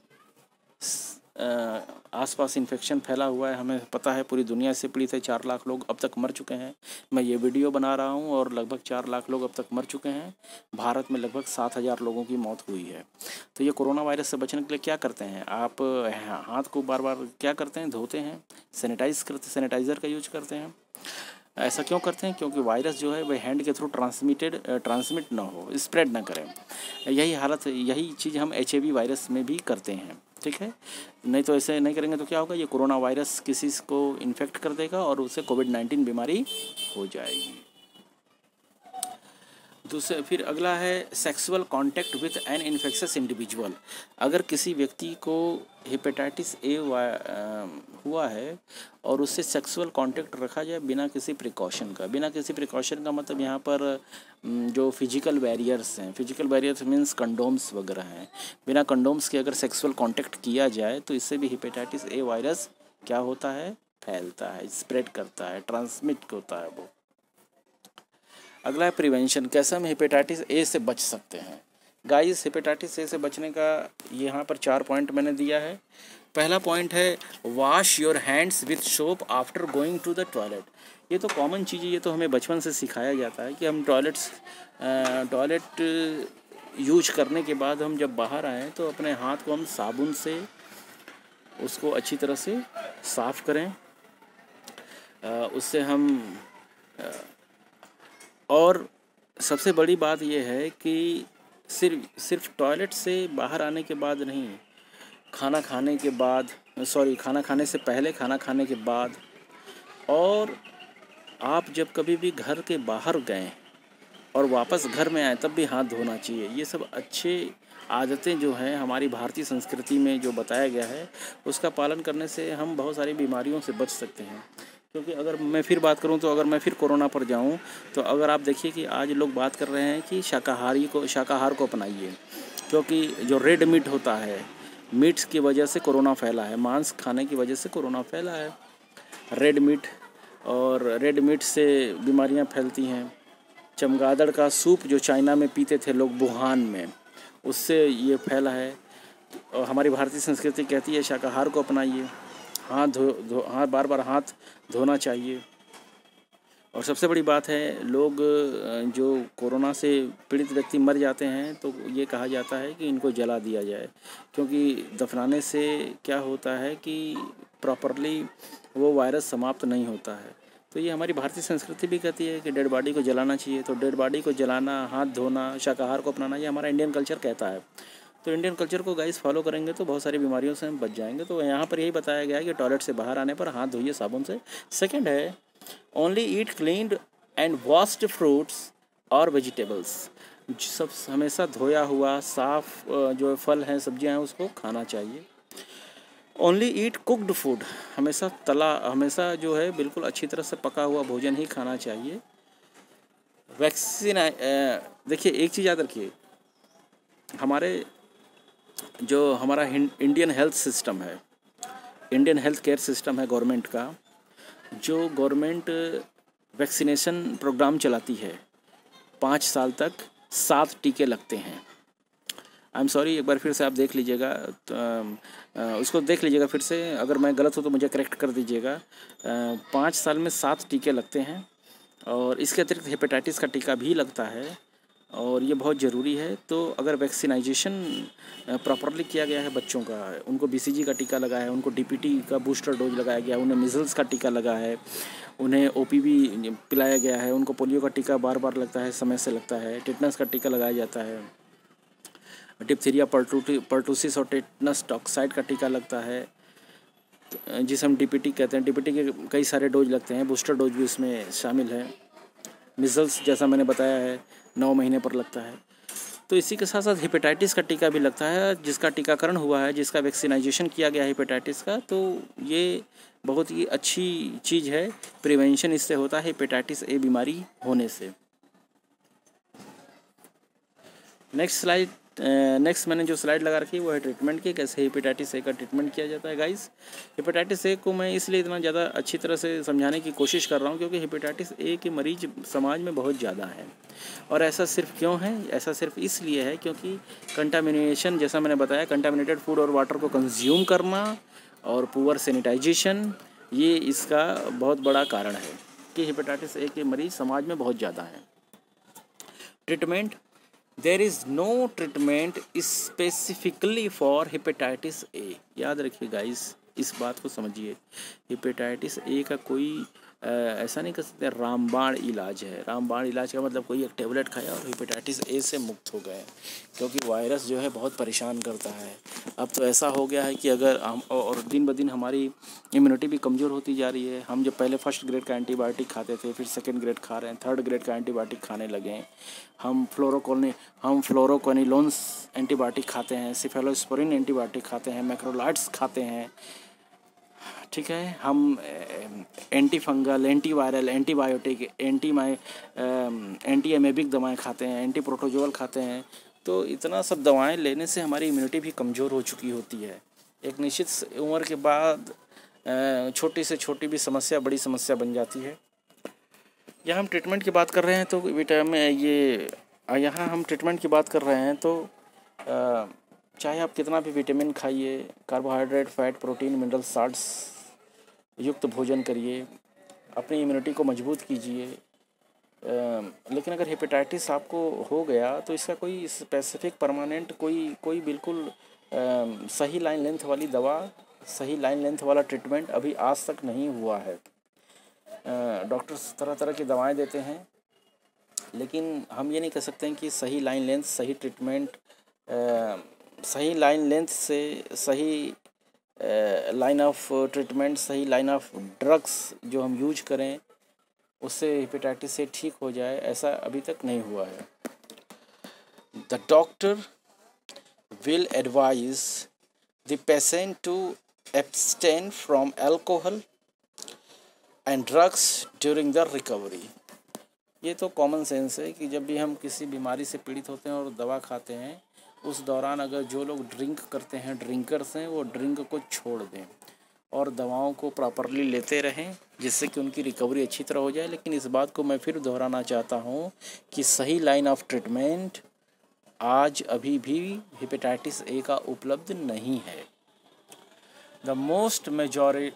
आसपास इन्फेक्शन फैला हुआ है, हमें पता है पूरी दुनिया से पीड़ित है, चार लाख लोग अब तक मर चुके हैं। मैं ये वीडियो बना रहा हूँ और लगभग चार लाख लोग अब तक मर चुके हैं। भारत में लगभग सात हज़ार लोगों की मौत हुई है। तो ये कोरोना वायरस से बचने के लिए क्या करते हैं आप? हाथ को बार बार क्या करते हैं? धोते हैं, सैनिटाइज करते सैनिटाइज़र का यूज करते हैं। ऐसा क्यों करते हैं? क्योंकि वायरस जो है वह हैंड के थ्रू ट्रांसमिटेड ट्रांसमिट ना हो, स्प्रेड ना करें। यही हालत, यही चीज़ हम एच आई वी वायरस में भी करते हैं, ठीक है। नहीं तो ऐसे नहीं करेंगे तो क्या होगा, ये कोरोना वायरस किसी को इन्फेक्ट कर देगा और उससे कोविड नाइन्टीन बीमारी हो जाएगी। दूसरे फिर अगला है sexual contact with an infectious individual. अगर किसी व्यक्ति को हेपेटाइटिस ए हुआ है और उससे सेक्सुअल कांटेक्ट रखा जाए बिना किसी प्रिकॉशन का, बिना किसी प्रिकॉशन का मतलब यहाँ पर जो फिजिकल बैरियर्स हैं, फिजिकल बैरियर्स मीन्स कंडोम्स वगैरह हैं, बिना कंडोम्स के अगर सेक्सुअल कांटेक्ट किया जाए तो इससे भी हेपेटाइटिस ए वायरस क्या होता है? फैलता है, स्प्रेड करता है, ट्रांसमिट होता है वो। अगला है प्रिवेंशन, कैसे हम हेपेटाइटिस ए से बच सकते हैं। गाइस, हेपेटाइटिस ए से बचने का यहाँ पर चार पॉइंट मैंने दिया है। पहला पॉइंट है wash your hands with soap after going to the toilet. ये तो कॉमन चीज़ है, ये तो हमें बचपन से सिखाया जाता है कि हम टॉयलेट्स टॉयलेट यूज करने के बाद हम जब बाहर आएँ तो अपने हाथ को हम साबुन से उसको अच्छी तरह से साफ़ करें। उससे हम और सबसे बड़ी बात यह है कि सिर्फ सिर्फ टॉयलेट से बाहर आने के बाद नहीं, खाना खाने के बाद, सॉरी खाना खाने से पहले, खाना खाने के बाद, और आप जब कभी भी घर के बाहर गए और वापस घर में आए तब भी हाथ धोना चाहिए। ये सब अच्छे आदतें जो हैं हमारी भारतीय संस्कृति में जो बताया गया है, उसका पालन करने से हम बहुत सारी बीमारियों से बच सकते हैं। क्योंकि अगर मैं फिर बात करूं तो अगर मैं फिर कोरोना पर जाऊं तो अगर आप देखिए कि आज लोग बात कर रहे हैं कि शाकाहारी को शाकाहार को अपनाइए, क्योंकि जो रेड मीट होता है, मीट्स की वजह से कोरोना फैला है, मांस खाने की वजह से कोरोना फैला है, रेड मीट, और रेड मीट से बीमारियां फैलती हैं। चमगादड़ का सूप जो चाइना में पीते थे लोग वुहान में, उससे ये फैला है। और हमारी भारतीय संस्कृति कहती है शाकाहार को अपनाइए, हाथ धो धो हाथ बार बार हाथ धोना चाहिए। और सबसे बड़ी बात है, लोग जो कोरोना से पीड़ित व्यक्ति मर जाते हैं तो ये कहा जाता है कि इनको जला दिया जाए, क्योंकि दफनाने से क्या होता है कि प्रॉपरली वो वायरस समाप्त नहीं होता है। तो ये हमारी भारतीय संस्कृति भी कहती है कि डेड बॉडी को जलाना चाहिए। तो डेड बॉडी को जलाना, हाथ धोना, शाकाहार को अपनाना, ये हमारा इंडियन कल्चर कहता है। तो इंडियन कल्चर को गाइस फॉलो करेंगे तो बहुत सारी बीमारियों से हम बच जाएंगे। तो यहाँ पर यही बताया गया है कि टॉयलेट से बाहर आने पर हाथ धोइए साबुन से। सेकंड है only eat cleaned and washed fruits और वेजिटेबल्स। सब हमेशा धोया हुआ साफ जो फल हैं, सब्जियां हैं, उसको खाना चाहिए। ओनली ईट कुकड फूड, हमेशा तला हमेशा जो है बिल्कुल अच्छी तरह से पका हुआ भोजन ही खाना चाहिए। वैक्सीन, देखिए एक चीज़ याद रखिए, हमारे जो हमारा इंडियन हेल्थ सिस्टम है, इंडियन हेल्थ केयर सिस्टम है गवर्नमेंट का, जो गवर्नमेंट वैक्सीनेशन प्रोग्राम चलाती है, पाँच साल तक सात टीके लगते हैं। आई एम सॉरी, एक बार फिर से आप देख लीजिएगा, तो, आ, उसको देख लीजिएगा फिर से, अगर मैं गलत हूँ तो मुझे करेक्ट कर दीजिएगा। पाँच साल में सात टीके लगते हैं और इसके अतिरिक्त हेपेटाइटिस का टीका भी लगता है और ये बहुत ज़रूरी है। तो अगर वैक्सीनाइजेशन प्रॉपरली किया गया है बच्चों का, उनको बीसीजी का टीका लगा है, उनको डीपीटी का बूस्टर डोज लगाया गया, उन्हें मिजल्स का टीका लगा है, उन्हें ओपीवी पिलाया गया है, उनको पोलियो का टीका बार बार लगता है, समय से लगता है, टिटनस का टीका लगाया जाता है, डिप्थीरिया पर्टूसिस और टिटनस टॉक्साइड का टीका लगता है, जिसे हम डीपीटी कहते हैं। डीपीटी के कई सारे डोज लगते हैं, बूस्टर डोज भी उसमें शामिल है। मिजल्स जैसा मैंने बताया है नौ महीने पर लगता है। तो इसी के साथ साथ हेपेटाइटिस का टीका भी लगता है, जिसका टीकाकरण हुआ है, जिसका वैक्सीनाइजेशन किया गया है हेपेटाइटिस का। तो ये बहुत ही अच्छी चीज़ है, प्रिवेंशन इससे होता है हेपेटाइटिस ए बीमारी होने से। नेक्स्ट स्लाइड नेक्स्ट मैंने जो स्लाइड लगा रखी है वो है ट्रीटमेंट की, कैसे हेपेटाइटिस ए का ट्रीटमेंट किया जाता है। गाइस, हेपेटाइटिस ए को मैं इसलिए इतना ज़्यादा अच्छी तरह से समझाने की कोशिश कर रहा हूँ क्योंकि हेपेटाइटिस ए के मरीज समाज में बहुत ज़्यादा हैं। और ऐसा सिर्फ क्यों है? ऐसा सिर्फ इसलिए है क्योंकि कंटामिनेशन, जैसा मैंने बताया, कंटामिनेटेड फूड और वाटर को कंज्यूम करना और पुअर सैनिटाइजेशन, ये इसका बहुत बड़ा कारण है कि हेपेटाइटिस ए के मरीज समाज में बहुत ज़्यादा हैं। Treatment, there is no treatment specifically for hepatitis A. याद रखिए गाइस, इस बात को समझिए, हेपेटाइटिस ए का कोई आ, ऐसा नहीं कर सकते रामबाण इलाज है। रामबाण इलाज का मतलब कोई एक टेबलेट खाया और हेपेटाइटिस ए से मुक्त हो गए, क्योंकि वायरस जो है बहुत परेशान करता है। अब तो ऐसा हो गया है कि अगर हम, और दिन ब दिन हमारी इम्यूनिटी भी कमज़ोर होती जा रही है। हम जो पहले फर्स्ट ग्रेड का एंटीबायोटिक खाते थे, फिर सेकेंड ग्रेड खा रहे हैं, थर्ड ग्रेड का एंटीबायोटिक खाने लगे हैं। हम फ्लोरोकोनी हम फ्लोरोकोनिलोन्स एंटीबायोटिक खाते हैं, सिफेलोस्पोरिन एंटीबायोटिक खाते हैं, मैक्रोलाइड्स खाते हैं, ठीक है। हम anti fungal, anti viral, antibiotic, anti माइ एंटी एमेबिक दवाएं खाते हैं, एंटी प्रोटोजोल खाते हैं। तो इतना सब दवाएं लेने से हमारी इम्यूनिटी भी कमज़ोर हो चुकी होती है। एक निश्चित उम्र के बाद छोटी से छोटी भी समस्या बड़ी समस्या बन जाती है। यहाँ हम ट्रीटमेंट की बात कर रहे हैं तो विटामिन ये यहाँ हम ट्रीटमेंट की बात कर रहे हैं तो आ, चाहे आप कितना भी विटामिन खाइए, carbohydrate, fat, protein, mineral, salts युक्त भोजन करिए, अपनी इम्यूनिटी को मजबूत कीजिए, लेकिन अगर हेपेटाइटिस आपको हो गया तो इसका कोई स्पेसिफिक परमानेंट कोई कोई बिल्कुल आ, सही लाइन लेंथ वाली दवा, सही लाइन लेंथ वाला ट्रीटमेंट अभी आज तक नहीं हुआ है। डॉक्टर्स तरह तरह की दवाएं देते हैं, लेकिन हम ये नहीं कह सकते हैं कि सही लाइन लेंथ, सही ट्रीटमेंट, सही लाइन लेंथ से सही लाइन ऑफ ट्रीटमेंट, सही लाइन ऑफ ड्रग्स जो हम यूज करें उससे हेपेटाइटिस से ठीक हो जाए, ऐसा अभी तक नहीं हुआ है। The doctor will advise the patient to abstain from alcohol and drugs during the recovery. ये तो कॉमन सेंस है कि जब भी हम किसी बीमारी से पीड़ित होते हैं और दवा खाते हैं, उस दौरान अगर जो लोग ड्रिंक करते हैं, ड्रिंकर्स हैं, वो ड्रिंक को छोड़ दें और दवाओं को प्रॉपरली लेते रहें, जिससे कि उनकी रिकवरी अच्छी तरह हो जाए। लेकिन इस बात को मैं फिर दोहराना चाहता हूँ कि सही लाइन ऑफ ट्रीटमेंट आज अभी भी हेपेटाइटिस ए का उपलब्ध नहीं है। The most majority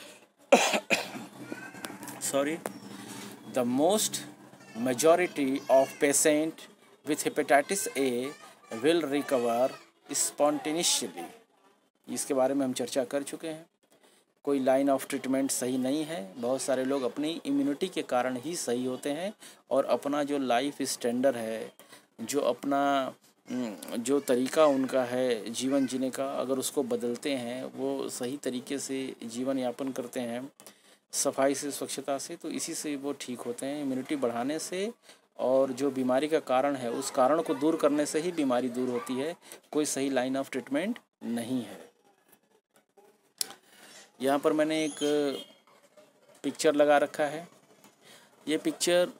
sorry the most majority of patient with hepatitis A will recover spontaneously। इसके बारे में हम चर्चा कर चुके हैं। कोई लाइन ऑफ ट्रीटमेंट सही नहीं है। बहुत सारे लोग अपनी इम्यूनिटी के कारण ही सही होते हैं और अपना जो लाइफ स्टैंडर्ड है, जो अपना जो तरीका उनका है जीवन जीने का, अगर उसको बदलते हैं, वो सही तरीके से जीवन यापन करते हैं, सफाई से, स्वच्छता से, तो इसी से वो ठीक होते हैं। इम्यूनिटी बढ़ाने से और जो बीमारी का कारण है उस कारण को दूर करने से ही बीमारी दूर होती है। कोई सही लाइन ऑफ ट्रीटमेंट नहीं है। यहाँ पर मैंने एक पिक्चर लगा रखा है। ये पिक्चर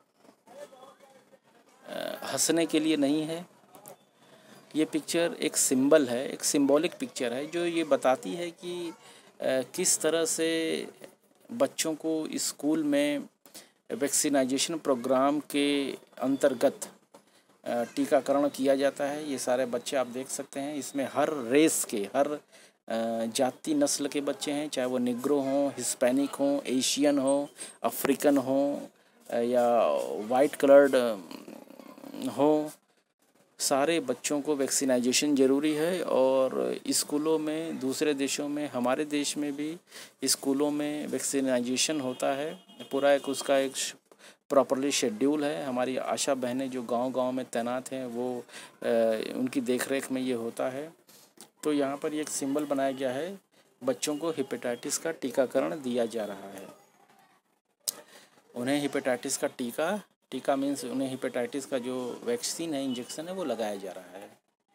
हंसने के लिए नहीं है, ये पिक्चर एक सिंबल है, एक सिंबॉलिक पिक्चर है जो ये बताती है कि किस तरह से बच्चों को स्कूल में वैक्सीनाइजेशन प्रोग्राम के अंतर्गत टीकाकरण किया जाता है। ये सारे बच्चे आप देख सकते हैं, इसमें हर रेस के, हर जाति नस्ल के बच्चे हैं, चाहे वो निग्रो हों, हिस्पैनिक हों, एशियन हों, अफ्रीकन हों या वाइट कलर्ड हों, सारे बच्चों को वैक्सीनाइजेशन ज़रूरी है। और स्कूलों में, दूसरे देशों में, हमारे देश में भी स्कूलों में वैक्सीनाइजेशन होता है। पूरा एक उसका एक प्रॉपरली शेड्यूल है। हमारी आशा बहनें जो गांव-गांव में तैनात हैं वो आ, उनकी देखरेख में ये होता है। तो यहाँ पर एक सिंबल बनाया गया है, बच्चों को हेपेटाइटिस का टीकाकरण दिया जा रहा है। उन्हें हेपेटाइटिस का टीका टीका मीन्स उन्हें हेपेटाइटिस का जो वैक्सीन है, इंजेक्शन है, वो लगाया जा रहा है।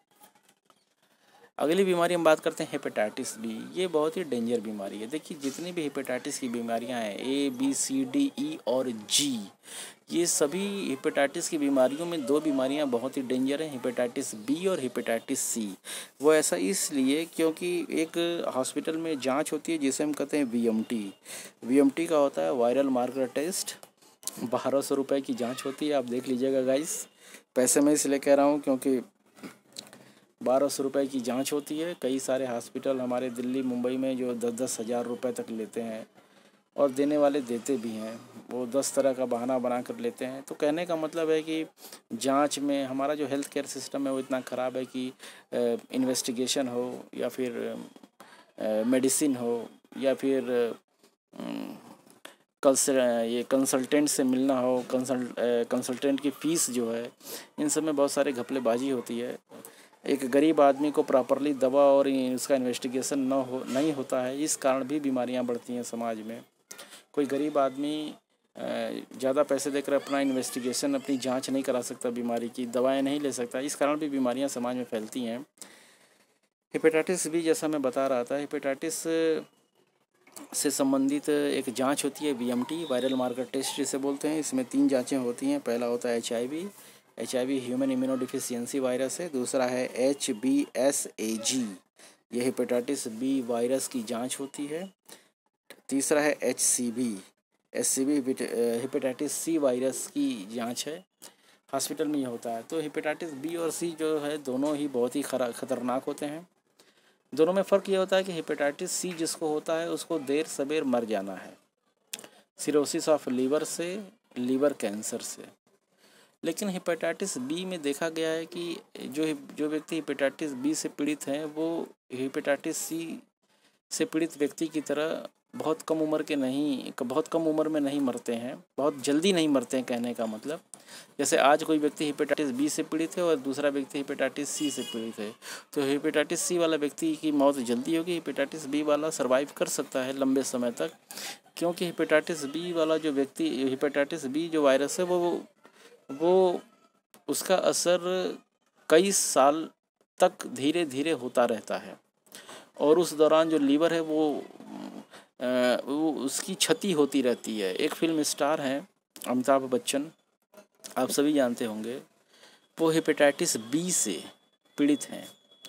अगली बीमारी हम बात करते हैं हेपेटाइटिस बी। ये बहुत ही डेंजर बीमारी है। देखिए, जितनी भी हेपेटाइटिस की बीमारियां हैं, ए बी सी डी ई और जी, ये सभी हेपेटाइटिस की बीमारियों में दो बीमारियां बहुत ही डेंजर हैं, हेपेटाइटिस बी और हेपेटाइटिस सी। वो ऐसा इसलिए क्योंकि एक हॉस्पिटल में जांच होती है जिसे हम कहते हैं V M T. V M T का होता है वायरल मार्कर टेस्ट। बारह सौ रुपये की जांच होती है, आप देख लीजिएगा गाइस। पैसे मैं इसलिए कह रहा हूँ क्योंकि बारह सौ रुपये की जांच होती है। कई सारे हॉस्पिटल हमारे दिल्ली मुंबई में जो दस दस हज़ार रुपये तक लेते हैं, और देने वाले देते भी हैं, वो दस तरह का बहाना बना कर लेते हैं। तो कहने का मतलब है कि जांच में हमारा जो हेल्थ केयर सिस्टम है वो इतना ख़राब है कि इन्वेस्टिगेशन हो या फिर मेडिसिन हो या फिर कंस ये कंसल्टेंट से मिलना हो, कंसल्ट कंसल्टेंट की फ़ीस जो है, इन सब में बहुत सारे घपलेबाजी होती है। एक गरीब आदमी को प्रॉपरली दवा और उसका इन्वेस्टिगेशन न हो नहीं होता है, इस कारण भी बीमारियां बढ़ती हैं समाज में। कोई गरीब आदमी ज़्यादा पैसे देकर अपना इन्वेस्टिगेशन, अपनी जांच नहीं करा सकता, बीमारी की दवाएं नहीं ले सकता, इस कारण भी बीमारियां समाज में फैलती हैं। हेपेटाइटिस बी, जैसा मैं बता रहा था, हेपेटाइटिस से संबंधित एक जांच होती है V M T, viral marker test जिसे बोलते हैं। इसमें तीन जांचें होती हैं। पहला होता है H I V H I V human immunodeficiency virus है। दूसरा है H B S A G, ये हेपेटाइटिस बी वायरस की जांच होती है। तीसरा है H C V H C V hepatitis C virus की जांच है, हॉस्पिटल में ही होता है। तो हेपेटाइटिस बी और सी जो है दोनों ही बहुत ही खतरनाक होते हैं। दोनों में फ़र्क ये होता है कि हेपेटाइटिस सी जिसको होता है उसको देर सवेर मर जाना है, सिरोसिस ऑफ लीवर से, लीवर कैंसर से। लेकिन हेपेटाइटिस बी में देखा गया है कि जो जो व्यक्ति हेपेटाइटिस बी से पीड़ित हैं वो हेपेटाइटिस सी से पीड़ित व्यक्ति की तरह बहुत कम उम्र के नहीं बहुत कम उम्र में नहीं मरते हैं, बहुत जल्दी नहीं मरते हैं। कहने का मतलब, जैसे आज कोई व्यक्ति हेपेटाइटिस बी से पीड़ित है और दूसरा व्यक्ति हेपेटाइटिस सी से पीड़ित है, तो हेपेटाइटिस सी वाला व्यक्ति की मौत जल्दी होगी, हेपेटाइटिस बी वाला सर्वाइव कर सकता है लंबे समय तक, क्योंकि हेपेटाइटिस बी वाला जो व्यक्ति, हेपेटाइटिस बी जो वायरस है, वो वो उसका असर कई साल तक धीरे धीरे होता रहता है, और उस दौरान जो लीवर है वो वो उसकी क्षति होती रहती है। एक फिल्म स्टार हैं अमिताभ बच्चन, आप सभी जानते होंगे, वो हेपेटाइटिस बी से पीड़ित हैं,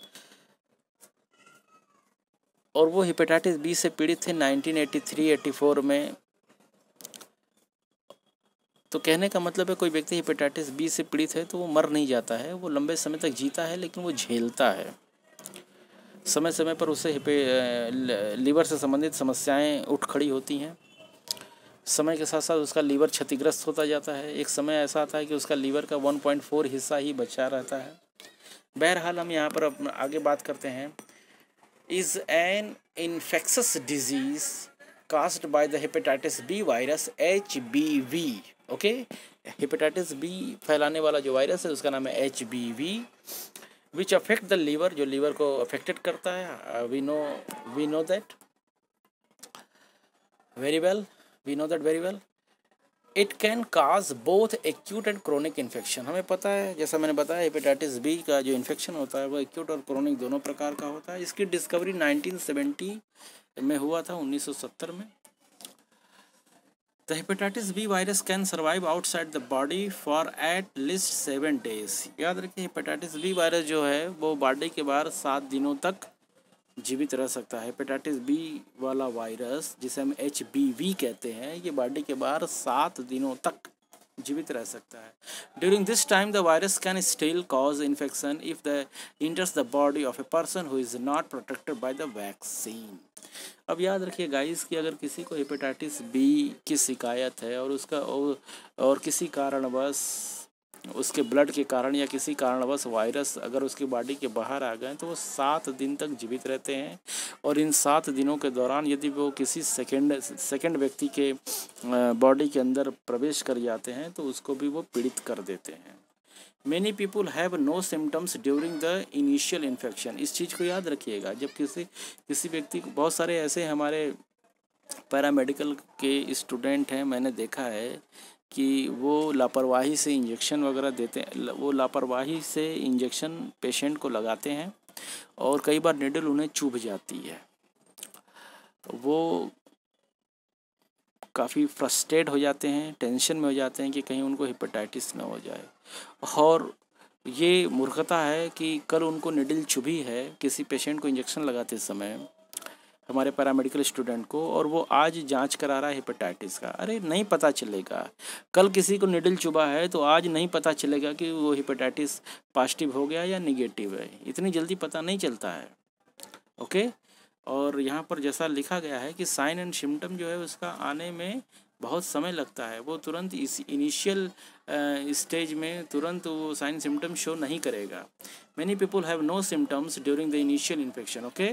और वो हेपेटाइटिस बी से पीड़ित थे nineteen eighty three eighty four में। तो कहने का मतलब है कोई व्यक्ति हेपेटाइटिस बी से पीड़ित है तो वो मर नहीं जाता है, वो लंबे समय तक जीता है, लेकिन वो झेलता है। समय समय पर उसे हिपे लीवर से संबंधित समस्याएं उठ खड़ी होती हैं। समय के साथ साथ उसका लीवर क्षतिग्रस्त होता जाता है। एक समय ऐसा आता है कि उसका लीवर का वन पॉइंट फोर हिस्सा ही बचा रहता है। बहरहाल हम यहाँ पर आगे बात करते हैं। Is an infectious disease caused by the hepatitis B virus H B V. Okay, hepatitis B फैलाने वाला जो वायरस है उसका नाम है H B V, which affect the liver, जो लीवर को अफेक्टेड करता है। We know we know that very well we know that very well it can cause both acute and chronic infection. हमें पता है, जैसा मैंने बताया, हेपेटाइटिस बी का जो इन्फेक्शन होता है वो एक्यूट और क्रोनिक दोनों प्रकार का होता है। इसकी डिस्कवरी नाइनटीन सेवेंटी में हुआ था, उन्नीस सौ सत्तर में। The hepatitis B virus can survive outside the body for at least seven days. याद रखिए, हेपेटाइटिस बी वायरस जो है वो बॉडी के बाहर सात दिनों तक जीवित रह सकता है। हेपेटाइटिस बी वाला वायरस जिसे हम एच बी वी कहते हैं, ये बॉडी के बाहर सात दिनों तक जीवित रह सकता है। During this time the virus can still cause infection if the enters the body of a person who is not protected by the vaccine. अब याद रखिए गाइस कि अगर किसी को हेपेटाइटिस बी की शिकायत है और उसका और, और किसी कारणवश उसके ब्लड के कारण या किसी कारणवश वायरस अगर उसकी बॉडी के बाहर आ गए तो वो सात दिन तक जीवित रहते हैं, और इन सात दिनों के दौरान यदि वो किसी सेकेंड सेकेंड व्यक्ति के बॉडी के अंदर प्रवेश कर जाते हैं तो उसको भी वो पीड़ित कर देते हैं। Many people have no symptoms during the initial infection. इस चीज़ को याद रखिएगा, जब किसी किसी व्यक्ति को, बहुत सारे ऐसे हमारे पैरामेडिकल के स्टूडेंट हैं, मैंने देखा है कि वो लापरवाही से इंजेक्शन वगैरह देते हैं, वो लापरवाही से इंजेक्शन पेशेंट को लगाते हैं और कई बार निडल उन्हें चुभ जाती है, तो वो काफ़ी फ्रस्ट्रेट हो जाते हैं, टेंशन में हो जाते हैं कि कहीं उनको हेपेटाइटिस ना हो जाए। और ये मूर्खता है कि कल उनको निडल चुभी है किसी पेशेंट को इंजेक्शन लगाते समय, हमारे पैरामेडिकल स्टूडेंट को, और वो आज जांच करा रहा है हेपेटाइटिस का। अरे नहीं पता चलेगा, कल किसी को निडल चुभा है तो आज नहीं पता चलेगा कि वो हेपेटाइटिस पॉजिटिव हो गया या निगेटिव है, इतनी जल्दी पता नहीं चलता है। ओके, और यहाँ पर जैसा लिखा गया है कि साइन एंड सिम्टम जो है उसका आने में बहुत समय लगता है, वो तुरंत इस इनिशियल स्टेज में तुरंत वो साइन सिम्टम शो नहीं करेगा। Many people have no symptoms during the initial infection. Okay,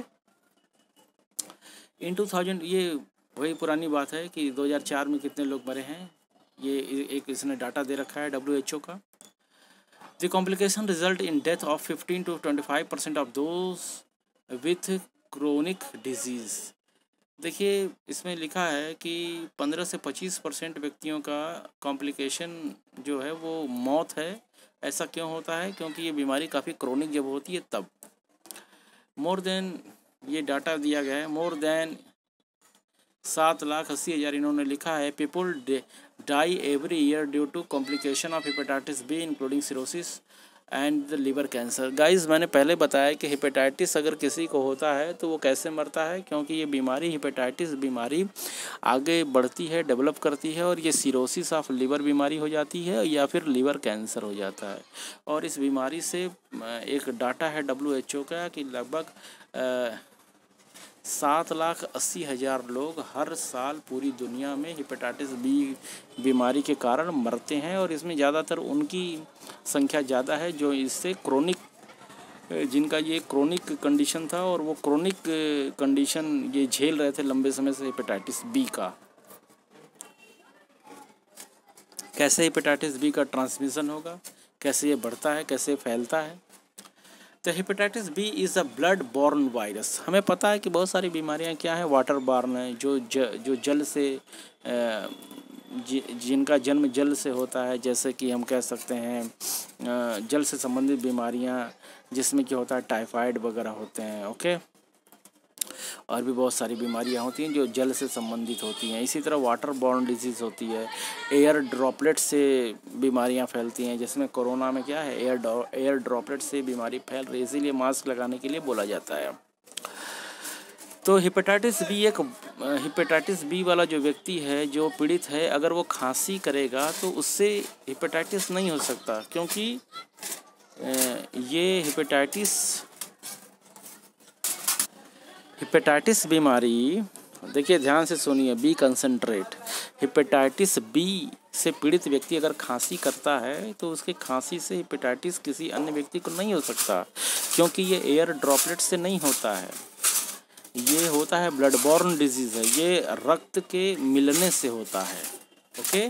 in two thousand, ये वही पुरानी बात है कि दो हज़ार चार में कितने लोग मरे हैं, ये एक इसने डाटा दे रखा है डब्ल्यू एच ओ का। The complication result in death of fifteen to twenty five percent of those with chronic disease. देखिए इसमें लिखा है कि पंद्रह से पच्चीस परसेंट व्यक्तियों का कॉम्प्लिकेशन जो है वो मौत है। ऐसा क्यों होता है? क्योंकि ये बीमारी काफ़ी क्रोनिक जब होती है तब। मोर देन, ये डाटा दिया गया है, मोर देन सात लाख अस्सी हज़ार इन्होंने लिखा है people die every year due to complication of hepatitis B including cirrhosis and the liver cancer. Guys मैंने पहले बताया कि हेपेटाइटिस अगर किसी को होता है तो वो कैसे मरता है, क्योंकि ये बीमारी हेपेटाइटिस बीमारी आगे बढ़ती है, डेवलप करती है, और ये सिरोसिस ऑफ लिवर बीमारी हो जाती है या फिर लिवर कैंसर हो जाता है। और इस बीमारी से एक डाटा है डब्ल्यू एच ओ का कि लगभग सात लाख अस्सी हज़ार लोग हर साल पूरी दुनिया में हेपेटाइटिस बी बीमारी के कारण मरते हैं, और इसमें ज़्यादातर उनकी संख्या ज़्यादा है जो इससे क्रोनिक, जिनका ये क्रोनिक कंडीशन था और वो क्रोनिक कंडीशन ये झेल रहे थे लंबे समय से हेपेटाइटिस बी का। कैसे हेपेटाइटिस बी का ट्रांसमिशन होगा, कैसे ये बढ़ता है, कैसे फैलता है। तो hepatitis B is a blood borne virus. हमें पता है कि बहुत सारी बीमारियां क्या हैं, वाटर बॉर्न है, जो ज, जो जल से ज, जिनका जन्म जल से होता है, जैसे कि हम कह सकते हैं जल से संबंधित बीमारियां, जिसमें क्या होता है टाइफाइड वगैरह होते हैं। ओके, और भी बहुत सारी बीमारियां होती हैं जो जल से संबंधित होती हैं। इसी तरह वाटर बॉर्न डिजीज़ होती है, एयर ड्रॉपलेट से बीमारियां फैलती हैं, जिसमें कोरोना में क्या है एयर एयर ड्रॉपलेट से बीमारी फैल रही है, इसीलिए मास्क लगाने के लिए बोला जाता है। तो हेपेटाइटिस बी एक हेपेटाइटिस बी वाला जो व्यक्ति है जो पीड़ित है, अगर वो खांसी करेगा तो उससे हेपेटाइटिस नहीं हो सकता, क्योंकि ये हेपेटाइटिस हेपेटाइटिस बीमारी, देखिए ध्यान से सुनिए, बी कंसंट्रेट, हेपेटाइटिस बी से पीड़ित व्यक्ति अगर खांसी करता है तो उसके खांसी से हेपेटाइटिस किसी अन्य व्यक्ति को नहीं हो सकता, क्योंकि ये एयर ड्रॉपलेट से नहीं होता है, ये होता है ब्लड बॉर्न डिजीज़ है, ये रक्त के मिलने से होता है। Okay,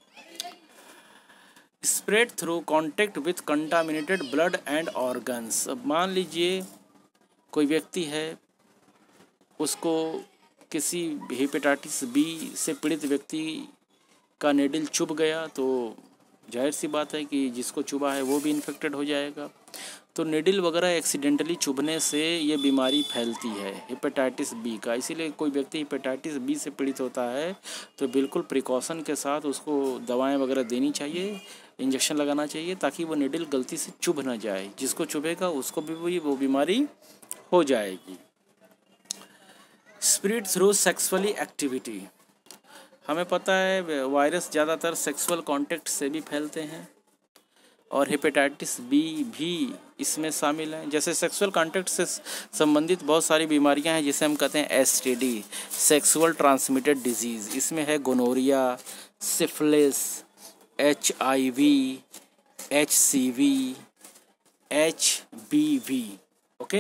spread through contact with contaminated blood and organs. अब मान लीजिए कोई व्यक्ति है, उसको किसी हेपेटाइटिस बी से पीड़ित व्यक्ति का नेडल चुभ गया, तो जाहिर सी बात है कि जिसको चुभा है वो भी इन्फेक्टेड हो जाएगा। तो नेडल वगैरह एक्सीडेंटली चुभने से ये बीमारी फैलती है हेपेटाइटिस बी का। इसीलिए कोई व्यक्ति हेपेटाइटिस बी से पीड़ित होता है तो बिल्कुल प्रिकॉशन के साथ उसको दवाएं वगैरह देनी चाहिए, इंजेक्शन लगाना चाहिए, ताकि वो नेडल गलती से चुभ ना जाए। जिसको चुभेगा उसको भी वो बीमारी हो जाएगी। Spread through sexually activity. हमें पता है वायरस ज़्यादातर सेक्सुअल कांटेक्ट से भी फैलते हैं और हेपेटाइटिस बी भी इसमें शामिल है। जैसे सेक्सुअल कांटेक्ट से संबंधित बहुत सारी बीमारियां हैं जिसे हम कहते हैं S T D, sexual transmitted disease. इसमें है gonorrhoea, syphilis, H I V, H C V, H B V. Okay,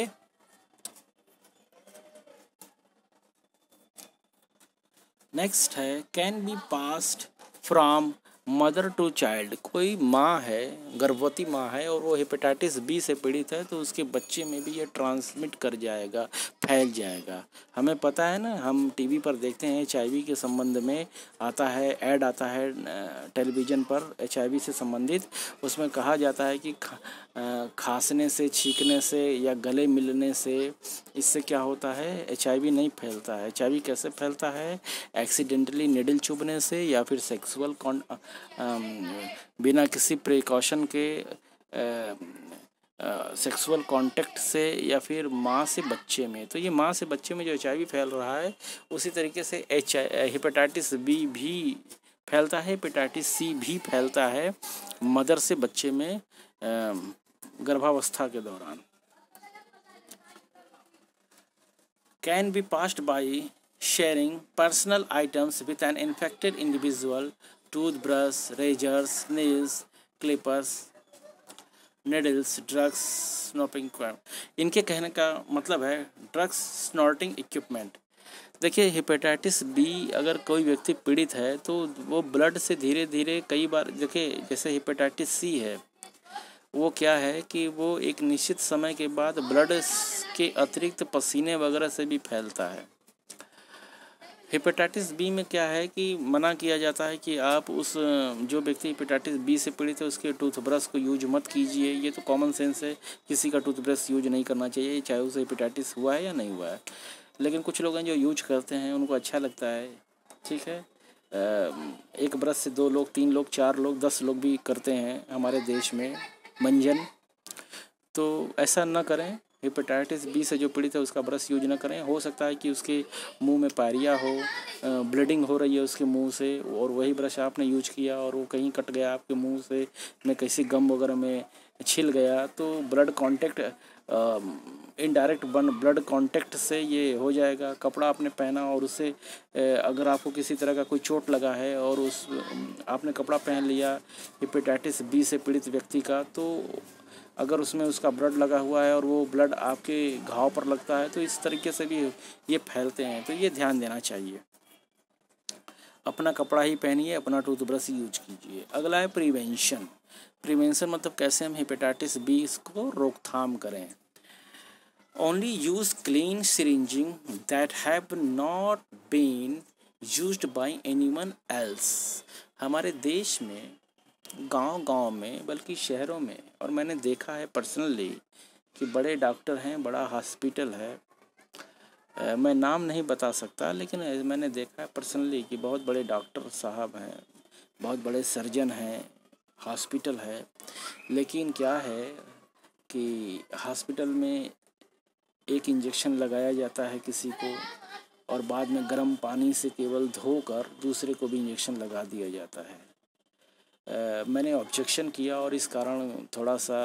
next है can be passed from mother to child. कोई माँ है, गर्भवती माँ है और वो हेपेटाइटिस बी से पीड़ित है तो उसके बच्चे में भी ये ट्रांसमिट कर जाएगा, फैल जाएगा। हमें पता है ना, हम टीवी पर देखते हैं एच आई वी के संबंध में आता है, ऐड आता है टेलीविज़न पर एच आई वी से संबंधित। उसमें कहा जाता है कि खा, खांसने से, छींकने से या गले मिलने से इससे क्या होता है, एच आई वी नहीं फैलता है। एच आई वी कैसे फैलता है? एक्सीडेंटली निडल चुभने से या फिर सेक्सुअल बिना किसी प्रिकॉशन के सेक्सुअल कांटेक्ट से या फिर माँ से बच्चे में। तो ये माँ से बच्चे में जो एच आई वी फैल रहा है उसी तरीके से एच हेपेटाइटिस बी भी फैलता है, हेपेटाइटिस सी भी फैलता है मदर से बच्चे में गर्भावस्था के दौरान। Can be passed by sharing personal items with an infected individual, toothbrush, razors, nails, clippers, needles, drugs, snorting equipment। इनके कहने का मतलब है ड्रग्स स्नॉर्टिंग इक्विपमेंट। देखिए, हेपेटाइटिस बी अगर कोई व्यक्ति पीड़ित है तो वो ब्लड से धीरे धीरे कई बार, देखिए जैसे हेपेटाइटिस सी है वो क्या है कि वो एक निश्चित समय के बाद ब्लड के अतिरिक्त पसीने वगैरह से भी फैलता है। हेपेटाइटिस बी में क्या है कि मना किया जाता है कि आप उस जो व्यक्ति हेपेटाइटिस बी से पीड़ित है उसके टूथब्रश को यूज मत कीजिए। ये तो कॉमन सेंस है, किसी का टूथब्रश यूज नहीं करना चाहिए चाहे उसे हेपेटाइटिस हुआ है या नहीं हुआ है। लेकिन कुछ लोग हैं जो यूज करते हैं, उनको अच्छा लगता है, ठीक है। एक ब्रश से दो लोग, तीन लोग, चार लोग, दस लोग भी करते हैं हमारे देश में मंजन। तो ऐसा न करें, हेपेटाइटिस बी से जो पीड़ित है उसका ब्रश यूज न करें। हो सकता है कि उसके मुंह में पायरिया हो, ब्लीडिंग हो रही है उसके मुंह से, और वही ब्रश आपने यूज किया और वो कहीं कट गया आपके मुंह से में किसी गम वगैरह में छिल गया तो ब्लड कांटेक्ट, इनडायरेक्ट बन ब्लड कांटेक्ट से ये हो जाएगा। कपड़ा आपने पहना और उससे अगर आपको किसी तरह का कोई चोट लगा है और उस आपने कपड़ा पहन लिया हेपेटाइटिस बी से पीड़ित व्यक्ति का, तो अगर उसमें उसका ब्लड लगा हुआ है और वो ब्लड आपके घाव पर लगता है तो इस तरीके से भी ये फैलते हैं। तो ये ध्यान देना चाहिए, अपना कपड़ा ही पहनिए, अपना टूथब्रश ही यूज कीजिए। अगला है प्रिवेंशन। प्रिवेंशन मतलब कैसे हम हेपेटाइटिस बी को रोकथाम करें। Only use clean syringing that have not been used by anyone else. हमारे देश में गांव-गांव में, बल्कि शहरों में, और मैंने देखा है पर्सनली कि बड़े डॉक्टर हैं, बड़ा हॉस्पिटल है, आ, मैं नाम नहीं बता सकता, लेकिन मैंने देखा है पर्सनली कि बहुत बड़े डॉक्टर साहब हैं, बहुत बड़े सर्जन हैं, हॉस्पिटल है। लेकिन क्या है कि हॉस्पिटल में एक इंजेक्शन लगाया जाता है किसी को और बाद में गर्म पानी से केवल धोकर दूसरे को भी इंजेक्शन लगा दिया जाता है। Uh, मैंने ऑब्जेक्शन किया और इस कारण थोड़ा सा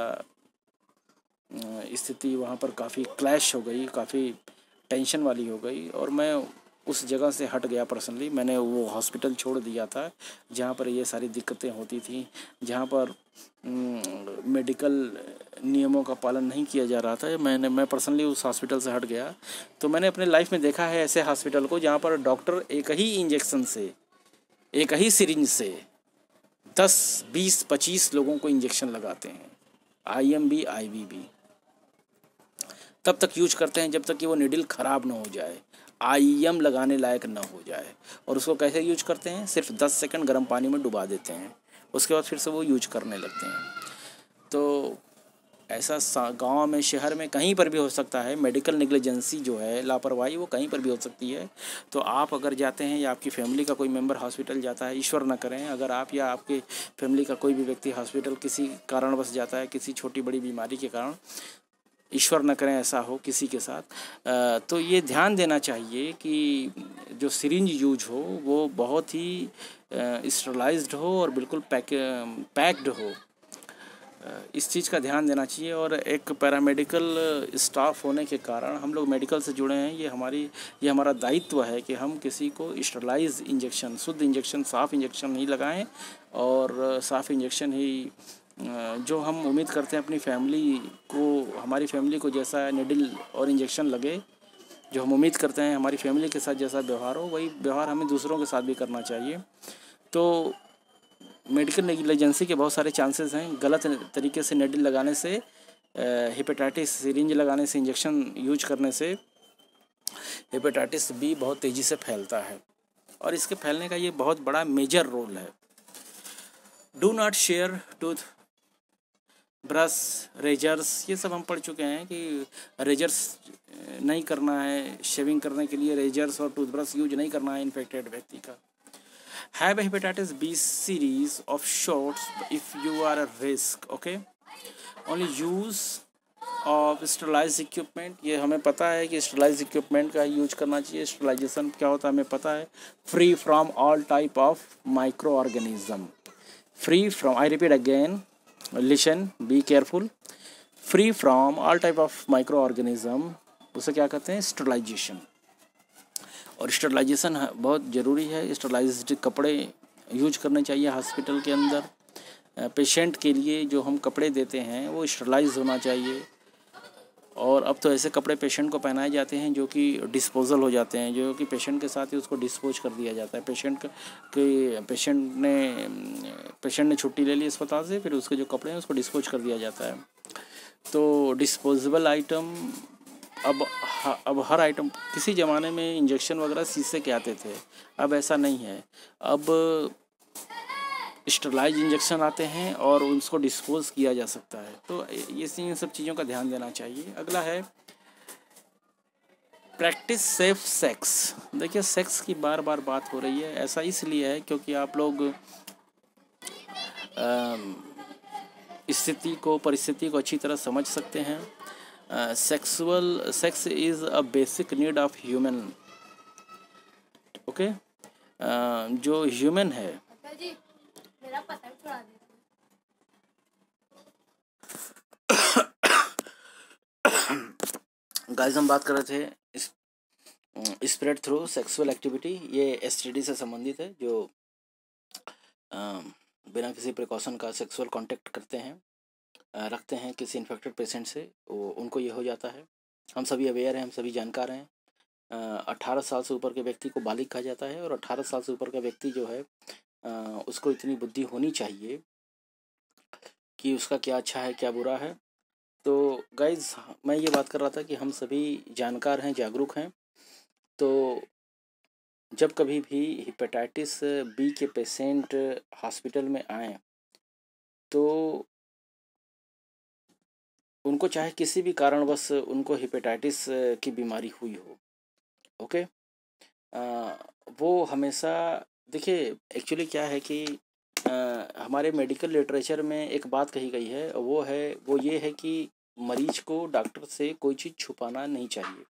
स्थिति वहाँ पर काफ़ी क्लैश हो गई, काफ़ी टेंशन वाली हो गई और मैं उस जगह से हट गया पर्सनली। मैंने वो हॉस्पिटल छोड़ दिया था जहाँ पर ये सारी दिक्कतें होती थी, जहाँ पर मेडिकल नियमों का पालन नहीं किया जा रहा था। मैंने मैं पर्सनली उस हॉस्पिटल से हट गया। तो मैंने अपने लाइफ में देखा है ऐसे हॉस्पिटल को जहाँ पर डॉक्टर एक ही इंजेक्शन से, एक ही सिरिंज से दस, बीस, पच्चीस लोगों को इंजेक्शन लगाते हैं, I M B, I V B. तब तक यूज करते हैं जब तक कि वो निडल ख़राब ना हो जाए, आई एम लगाने लायक ना हो जाए। और उसको कैसे यूज करते हैं? सिर्फ दस सेकंड गर्म पानी में डुबा देते हैं, उसके बाद फिर से वो यूज करने लगते हैं। तो ऐसा गांव में, शहर में, कहीं पर भी हो सकता है। मेडिकल नेग्लिजेंसी जो है, लापरवाही, वो कहीं पर भी हो सकती है। तो आप अगर जाते हैं या आपकी फैमिली का कोई मेंबर हॉस्पिटल जाता है, ईश्वर न करें अगर आप या आपके फैमिली का कोई भी व्यक्ति हॉस्पिटल किसी कारणवश जाता है, किसी छोटी बड़ी बीमारी के कारण, ईश्वर न करें ऐसा हो किसी के साथ। तो ये ध्यान देना चाहिए कि जो सिरिंज यूज हो वो बहुत ही स्टरलाइज्ड हो और बिल्कुल पैक पैक्ड हो, इस चीज़ का ध्यान देना चाहिए। और एक पैरामेडिकल स्टाफ होने के कारण हम लोग मेडिकल से जुड़े हैं, ये हमारी ये हमारा दायित्व है कि हम किसी को स्टरलाइज इंजेक्शन, शुद्ध इंजेक्शन, साफ़ इंजेक्शन ही लगाएं और साफ़ इंजेक्शन ही जो हम उम्मीद करते हैं अपनी फैमिली को, हमारी फैमिली को जैसा निडल और इंजेक्शन लगे, जो हम उम्मीद करते हैं हमारी फैमिली के साथ जैसा व्यवहार हो, वही व्यवहार हमें दूसरों के साथ भी करना चाहिए। तो मेडिकल नेग्लिजेंसी के बहुत सारे चांसेस हैं। गलत तरीके से निडल लगाने से, हेपेटाइटिस, सिरिंज लगाने से, इंजेक्शन यूज करने से हेपेटाइटिस बी बहुत तेज़ी से फैलता है और इसके फैलने का ये बहुत बड़ा मेजर रोल है। Do not share tooth brush, razors, ये सब हम पढ़ चुके हैं कि रेजर्स नहीं करना है, शेविंग करने के लिए रेजर्स और टूथब्रश यूज नहीं करना है इन्फेक्टेड व्यक्ति का। Have a hepatitis B series of shots if you are a risk, okay? Only use of sterilized equipment, ये हमें पता है कि sterilized equipment का यूज करना चाहिए। स्टरलाइजेशन क्या होता है हमें पता है। Free from all type of microorganism, free from, I repeat again, listen, be careful, free from all type of microorganism, उसे क्या कहते हैं, स्टरलाइजेशन। और स्टरलाइजेशन बहुत ज़रूरी है। स्टरलाइज्ड कपड़े यूज करने चाहिए हॉस्पिटल के अंदर। पेशेंट के लिए जो हम कपड़े देते हैं वो स्टरलाइज होना चाहिए। और अब तो ऐसे कपड़े पेशेंट को पहनाए जाते हैं जो कि डिस्पोजल हो जाते हैं, जो कि पेशेंट के साथ ही उसको डिस्पोज कर दिया जाता है। पेशेंट के पेशेंट ने पेशेंट ने छुट्टी ले ली अस्पताल से, फिर उसके जो कपड़े हैं उसको डिस्पोज कर दिया जाता है। तो डिस्पोजेबल आइटम, अब अब हर आइटम, किसी ज़माने में इंजेक्शन वगैरह शीशे के आते थे, अब ऐसा नहीं है। अब स्टरलाइज इंजेक्शन आते हैं और उसको डिस्पोज किया जा सकता है। तो ये इन सब चीज़ों का ध्यान देना चाहिए। अगला है प्रैक्टिस सेफ सेक्स। देखिए सेक्स की बार बार बात हो रही है, ऐसा इसलिए है क्योंकि आप लोग स्थिति को, परिस्थिति को अच्छी तरह समझ सकते हैं। Sexual sex is a basic need of human, okay. जो ह्यूमन है, मेरा पतंग छुड़ा गाइस, हम बात कर रहे थे स्प्रेड थ्रू सेक्सुअल एक्टिविटी। ये एसटीडी से संबंधित है, जो आ, बिना किसी प्रिकॉशन का सेक्सुअल कांटेक्ट करते हैं, रखते हैं किसी इन्फेक्टेड पेशेंट से, वो उनको ये हो जाता है। हम सभी अवेयर हैं, हम सभी जानकार हैं। अठारह साल से ऊपर के व्यक्ति को बालिग कहा जाता है और अठारह साल से ऊपर का व्यक्ति जो है आ, उसको इतनी बुद्धि होनी चाहिए कि उसका क्या अच्छा है क्या बुरा है। तो गाइज, मैं ये बात कर रहा था कि हम सभी जानकार हैं, जागरूक हैं। तो जब कभी भी हेपेटाइटिस बी के पेशेंट हॉस्पिटल में आएँ तो उनको चाहे किसी भी कारणवश उनको हेपेटाइटिस की बीमारी हुई हो, ओके, आ, वो हमेशा, देखिए एक्चुअली क्या है कि आ, हमारे मेडिकल लिटरेचर में एक बात कही गई है, वो है वो ये है कि मरीज को डॉक्टर से कोई चीज़ छुपाना नहीं चाहिए,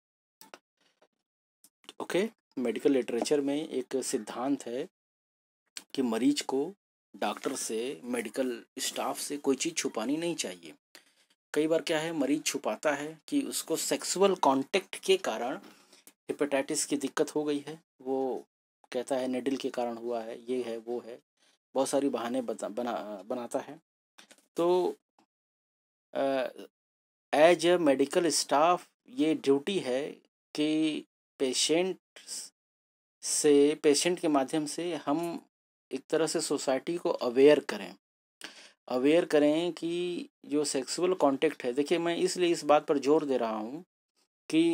ओके। मेडिकल लिटरेचर में एक सिद्धांत है कि मरीज को डॉक्टर से, मेडिकल स्टाफ से कोई चीज़ छुपानी नहीं चाहिए। कई बार क्या है, मरीज छुपाता है कि उसको सेक्सुअल कांटेक्ट के कारण हेपेटाइटिस की दिक्कत हो गई है। वो कहता है निडल के कारण हुआ है, ये है वो है, बहुत सारी बहाने बता, बना बनाता है। तो एज ए मेडिकल स्टाफ ये ड्यूटी है कि पेशेंट से पेशेंट के माध्यम से हम एक तरह से सोसाइटी को अवेयर करें अवेयर करें कि जो सेक्सुअल कांटेक्ट है, देखिए मैं इसलिए इस बात पर जोर दे रहा हूँ कि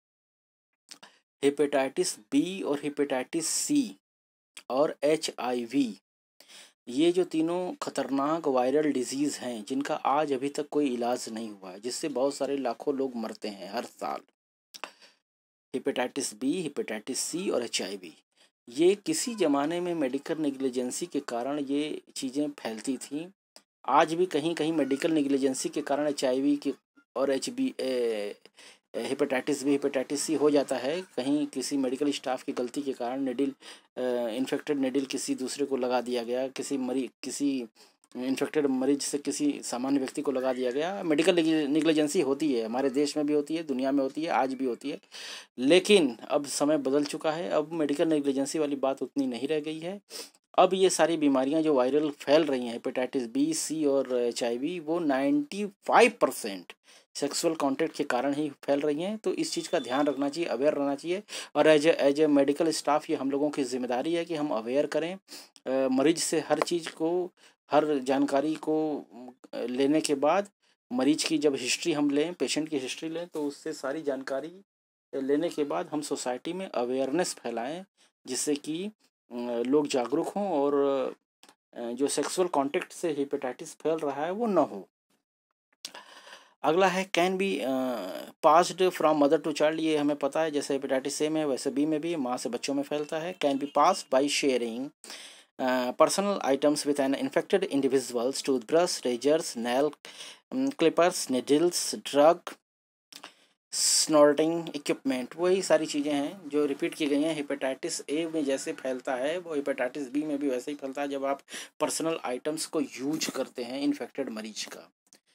हेपेटाइटिस बी और हेपेटाइटिस सी और एच आई वी, ये जो तीनों खतरनाक वायरल डिजीज़ हैं जिनका आज अभी तक कोई इलाज नहीं हुआ है, जिससे बहुत सारे लाखों लोग मरते हैं हर साल। हेपेटाइटिस बी, हेपेटाइटिस सी और एच आई वी, ये किसी ज़माने में मेडिकल नेग्लिजेंसी के कारण ये चीज़ें फैलती थीं। आज भी कहीं कहीं मेडिकल नेग्लिजेंसी के कारण एच आई वी की और H B hepatitis B, hepatitis C हो जाता है कहीं किसी मेडिकल स्टाफ की गलती के कारण निडिल इन्फेक्टेड निडिल किसी दूसरे को लगा दिया गया, किसी मरी किसी इन्फेक्टेड मरीज से किसी सामान्य व्यक्ति को लगा दिया गया। मेडिकल निग्लिजेंसी होती है, हमारे देश में भी होती है, दुनिया में होती है, आज भी होती है। लेकिन अब समय बदल चुका है, अब मेडिकल नेग्लिजेंसी वाली बात उतनी नहीं रह गई है। अब ये सारी बीमारियां जो वायरल फैल रही हैं, हेपेटाइटिस बी, सी और एच आई वी, वो ninety five percent sexual contact के कारण ही फैल रही हैं। तो इस चीज़ का ध्यान रखना चाहिए, अवेयर रहना चाहिए। और as as a medical staff ये हम लोगों की जिम्मेदारी है कि हम अवेयर करें, अ, मरीज से हर चीज़ को, हर जानकारी को अ, लेने के बाद मरीज की जब हिस्ट्री हम लें, पेशेंट की हिस्ट्री लें, तो उससे सारी जानकारी लेने के बाद हम सोसाइटी में अवेयरनेस फैलाएं, जिससे कि अ, लोग जागरूक हों और अ, जो सेक्सुअल कांटेक्ट से हेपेटाइटिस फैल रहा है वो ना हो। अगला है can be passed from mother to child. ये हमें पता है, जैसे हेपेटाइटिस ए में वैसे बी में भी माँ से बच्चों में फैलता है। Can be passed by sharing personal items with an infected individuals, toothbrush, razors, nail clippers, needles, drug, snorting equipment. वही सारी चीज़ें हैं जो रिपीट की गई हैं। हेपेटाइटिस ए में जैसे फैलता है वो हेपेटाइटिस बी में भी वैसे ही फैलता है, जब आप पर्सनल आइटम्स को यूज करते हैं इन्फेक्टेड मरीज का।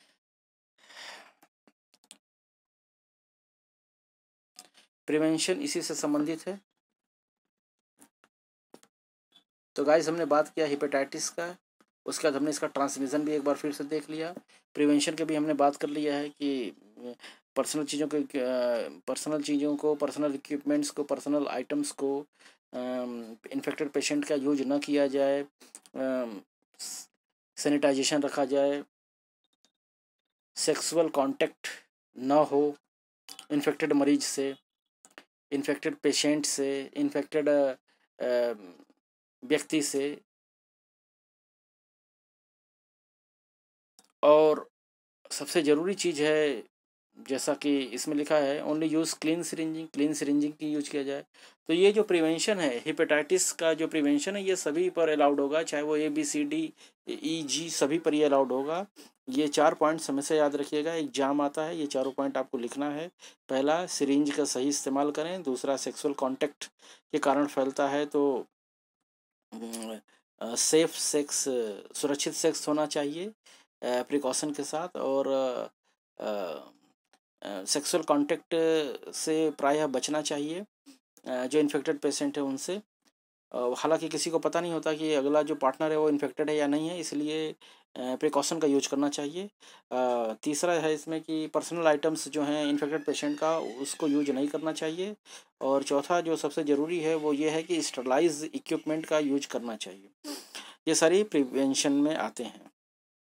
प्रिवेंशन इसी से संबंधित है। तो गाइस हमने बात किया हेपेटाइटिस का, उसके बाद हमने इसका ट्रांसमिशन भी एक बार फिर से देख लिया। प्रिवेंशन के भी हमने बात कर लिया है कि पर्सनल चीज़ों को पर्सनल चीज़ों को पर्सनल इक्विपमेंट्स को, पर्सनल आइटम्स को इन्फेक्टेड पेशेंट का यूज ना किया जाए, सैनिटाइजेशन रखा जाए, सेक्सुअल कांटेक्ट ना हो इन्फेक्टेड मरीज से, इन्फेक्टेड पेशेंट से, इन्फेक्टेड व्यक्ति से। और सबसे ज़रूरी चीज़ है, जैसा कि इसमें लिखा है, only use clean syringing, clean syringing की यूज किया जाए। तो ये जो प्रिवेंशन है हेपेटाइटिस का, जो प्रिवेंशन है, ये सभी पर अलाउड होगा, चाहे वो ए बी सी डी ई जी सभी पर ये अलाउड होगा। ये चार पॉइंट्स हमेशा याद रखिएगा, एग्जाम आता है, ये चारों पॉइंट आपको लिखना है। पहला, सिरिंज का सही इस्तेमाल करें। दूसरा, सेक्सुअल कॉन्टैक्ट के कारण फैलता है तो सेफ सेक्स, सुरक्षित सेक्स होना चाहिए प्रिकॉशन के साथ। और सेक्सुअल कांटेक्ट से प्रायः बचना चाहिए जो इन्फेक्टेड पेशेंट है उनसे। हालांकि किसी को पता नहीं होता कि अगला जो पार्टनर है वो इन्फेक्टेड है या नहीं है, इसलिए प्रिकॉशन का यूज करना चाहिए। तीसरा है इसमें कि पर्सनल आइटम्स जो हैं इन्फेक्टेड पेशेंट का, उसको यूज नहीं करना चाहिए। और चौथा जो सबसे ज़रूरी है वो ये है कि स्टरलाइज इक्विपमेंट का यूज करना चाहिए। ये सारी प्रिवेंशन में आते हैं।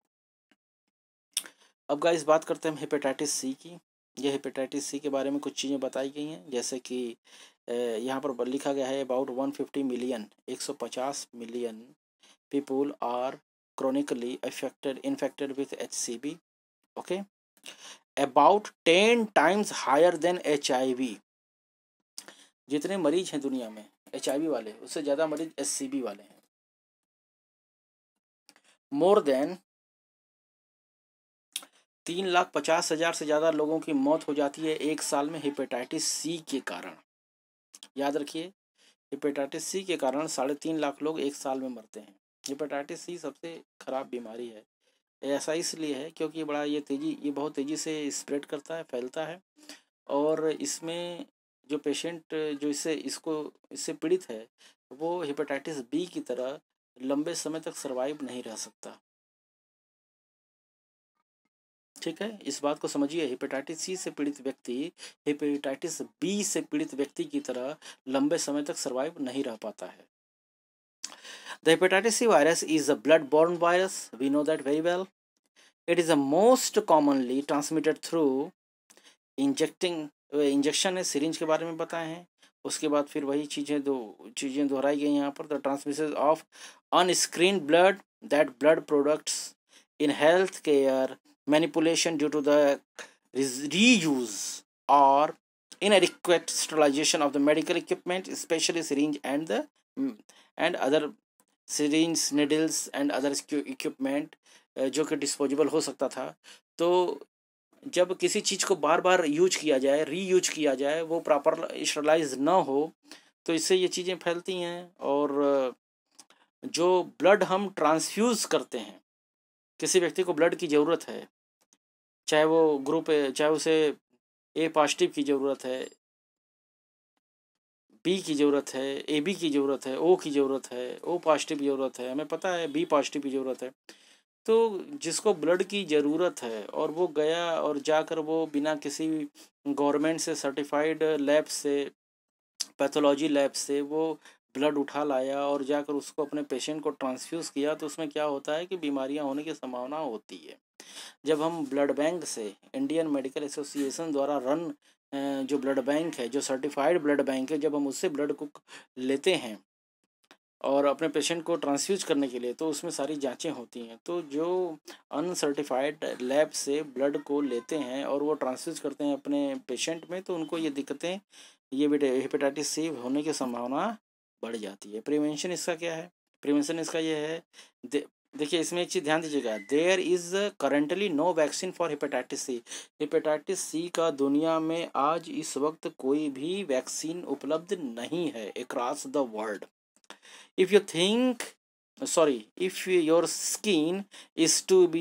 अब गाइस बात करते हैं हम हेपेटाइटिस सी की। ये हेपेटाइटिस सी के बारे में कुछ चीज़ें बताई गई हैं, जैसे कि यहाँ पर लिखा गया है अबाउट वन फिफ्टी मिलियन, एक सौ पचास million people are chronically affected infected with H C V, okay, about ten times higher than H I V। जितने मरीज हैं दुनिया में एच आई वी वाले, उससे ज़्यादा मरीज एच सी वी वाले हैं। मोर देन तीन लाख पचास हजार से ज़्यादा लोगों की मौत हो जाती है एक साल में हेपेटाइटिस सी के कारण। याद रखिए, हेपेटाइटिस सी के कारण साढ़े तीन लाख लोग एक साल में मरते हैं। हेपेटाइटिस सी सबसे खराब बीमारी है। ऐसा इसलिए है क्योंकि बड़ा ये तेज़ी ये बहुत तेज़ी से स्प्रेड करता है, फैलता है। और इसमें जो पेशेंट जो इससे इसको इससे पीड़ित है वो हेपेटाइटिस बी की तरह लंबे समय तक सरवाइव नहीं रह सकता। ठीक है, इस बात को समझिए। हेपेटाइटिस सी से पीड़ित व्यक्ति हेपेटाइटिस बी से पीड़ित व्यक्ति की तरह लंबे समय तक सरवाइव नहीं रह पाता है। The hepatitis C virus is a blood-borne virus. We know that very well. It is the most commonly transmitted through injecting injection है, सिरिंज के बारे में बताए हैं। उसके बाद फिर वही चीज़ें दो चीज़ें दोहराई गई यहाँ पर। The transmission of unscreened blood, that blood products in health care manipulation due to the reuse or inadequate sterilization of the medical equipment, especially syringe and the and other syringe, needles and other equipment जो कि disposable हो सकता था। तो जब किसी चीज़ को बार बार use किया जाए, री यूज किया जाए, वो प्रॉपर स्टरलाइज ना हो, तो इससे ये चीज़ें फैलती हैं। और जो ब्लड हम ट्रांसफ्यूज़ करते हैं, किसी व्यक्ति को ब्लड की ज़रूरत है, चाहे वो ग्रुप है, चाहे उसे ए पॉजिटिव की ज़रूरत है, बी की ज़रूरत है, ए बी की ज़रूरत है, ओ की ज़रूरत है, ओ पॉजिटिव की ज़रूरत है, हमें पता है बी पॉजिटिव की ज़रूरत है। तो जिसको ब्लड की ज़रूरत है और वो गया और जाकर वो बिना किसी गवर्नमेंट से सर्टिफाइड लैब से, पैथोलॉजी लैब से वो ब्लड उठा लाया और जाकर उसको अपने पेशेंट को ट्रांसफ्यूज़ किया, तो उसमें क्या होता है कि बीमारियां होने की संभावना होती है। जब हम ब्लड बैंक से, इंडियन मेडिकल एसोसिएशन द्वारा रन जो ब्लड बैंक है, जो सर्टिफाइड ब्लड बैंक है, जब हम उससे ब्लड को लेते हैं और अपने पेशेंट को ट्रांसफ्यूज करने के लिए, तो उसमें सारी जांचें होती हैं। तो जो अनसर्टिफाइड लैब से ब्लड को लेते हैं और वो ट्रांसफ्यूज करते हैं अपने पेशेंट में, तो उनको ये दिक्कतें, ये हेपेटाइटिस सी होने की संभावना बढ़ जाती है। प्रिवेंशन इसका क्या है? प्रिवेंशन इसका ये है, दे, देखिए इसमें एक चीज़ ध्यान दीजिएगा, there is currently no vaccine for hepatitis C. Hepatitis C का दुनिया में आज इस वक्त कोई भी वैक्सीन उपलब्ध नहीं है across the world. If you think, sorry, if your skin is to be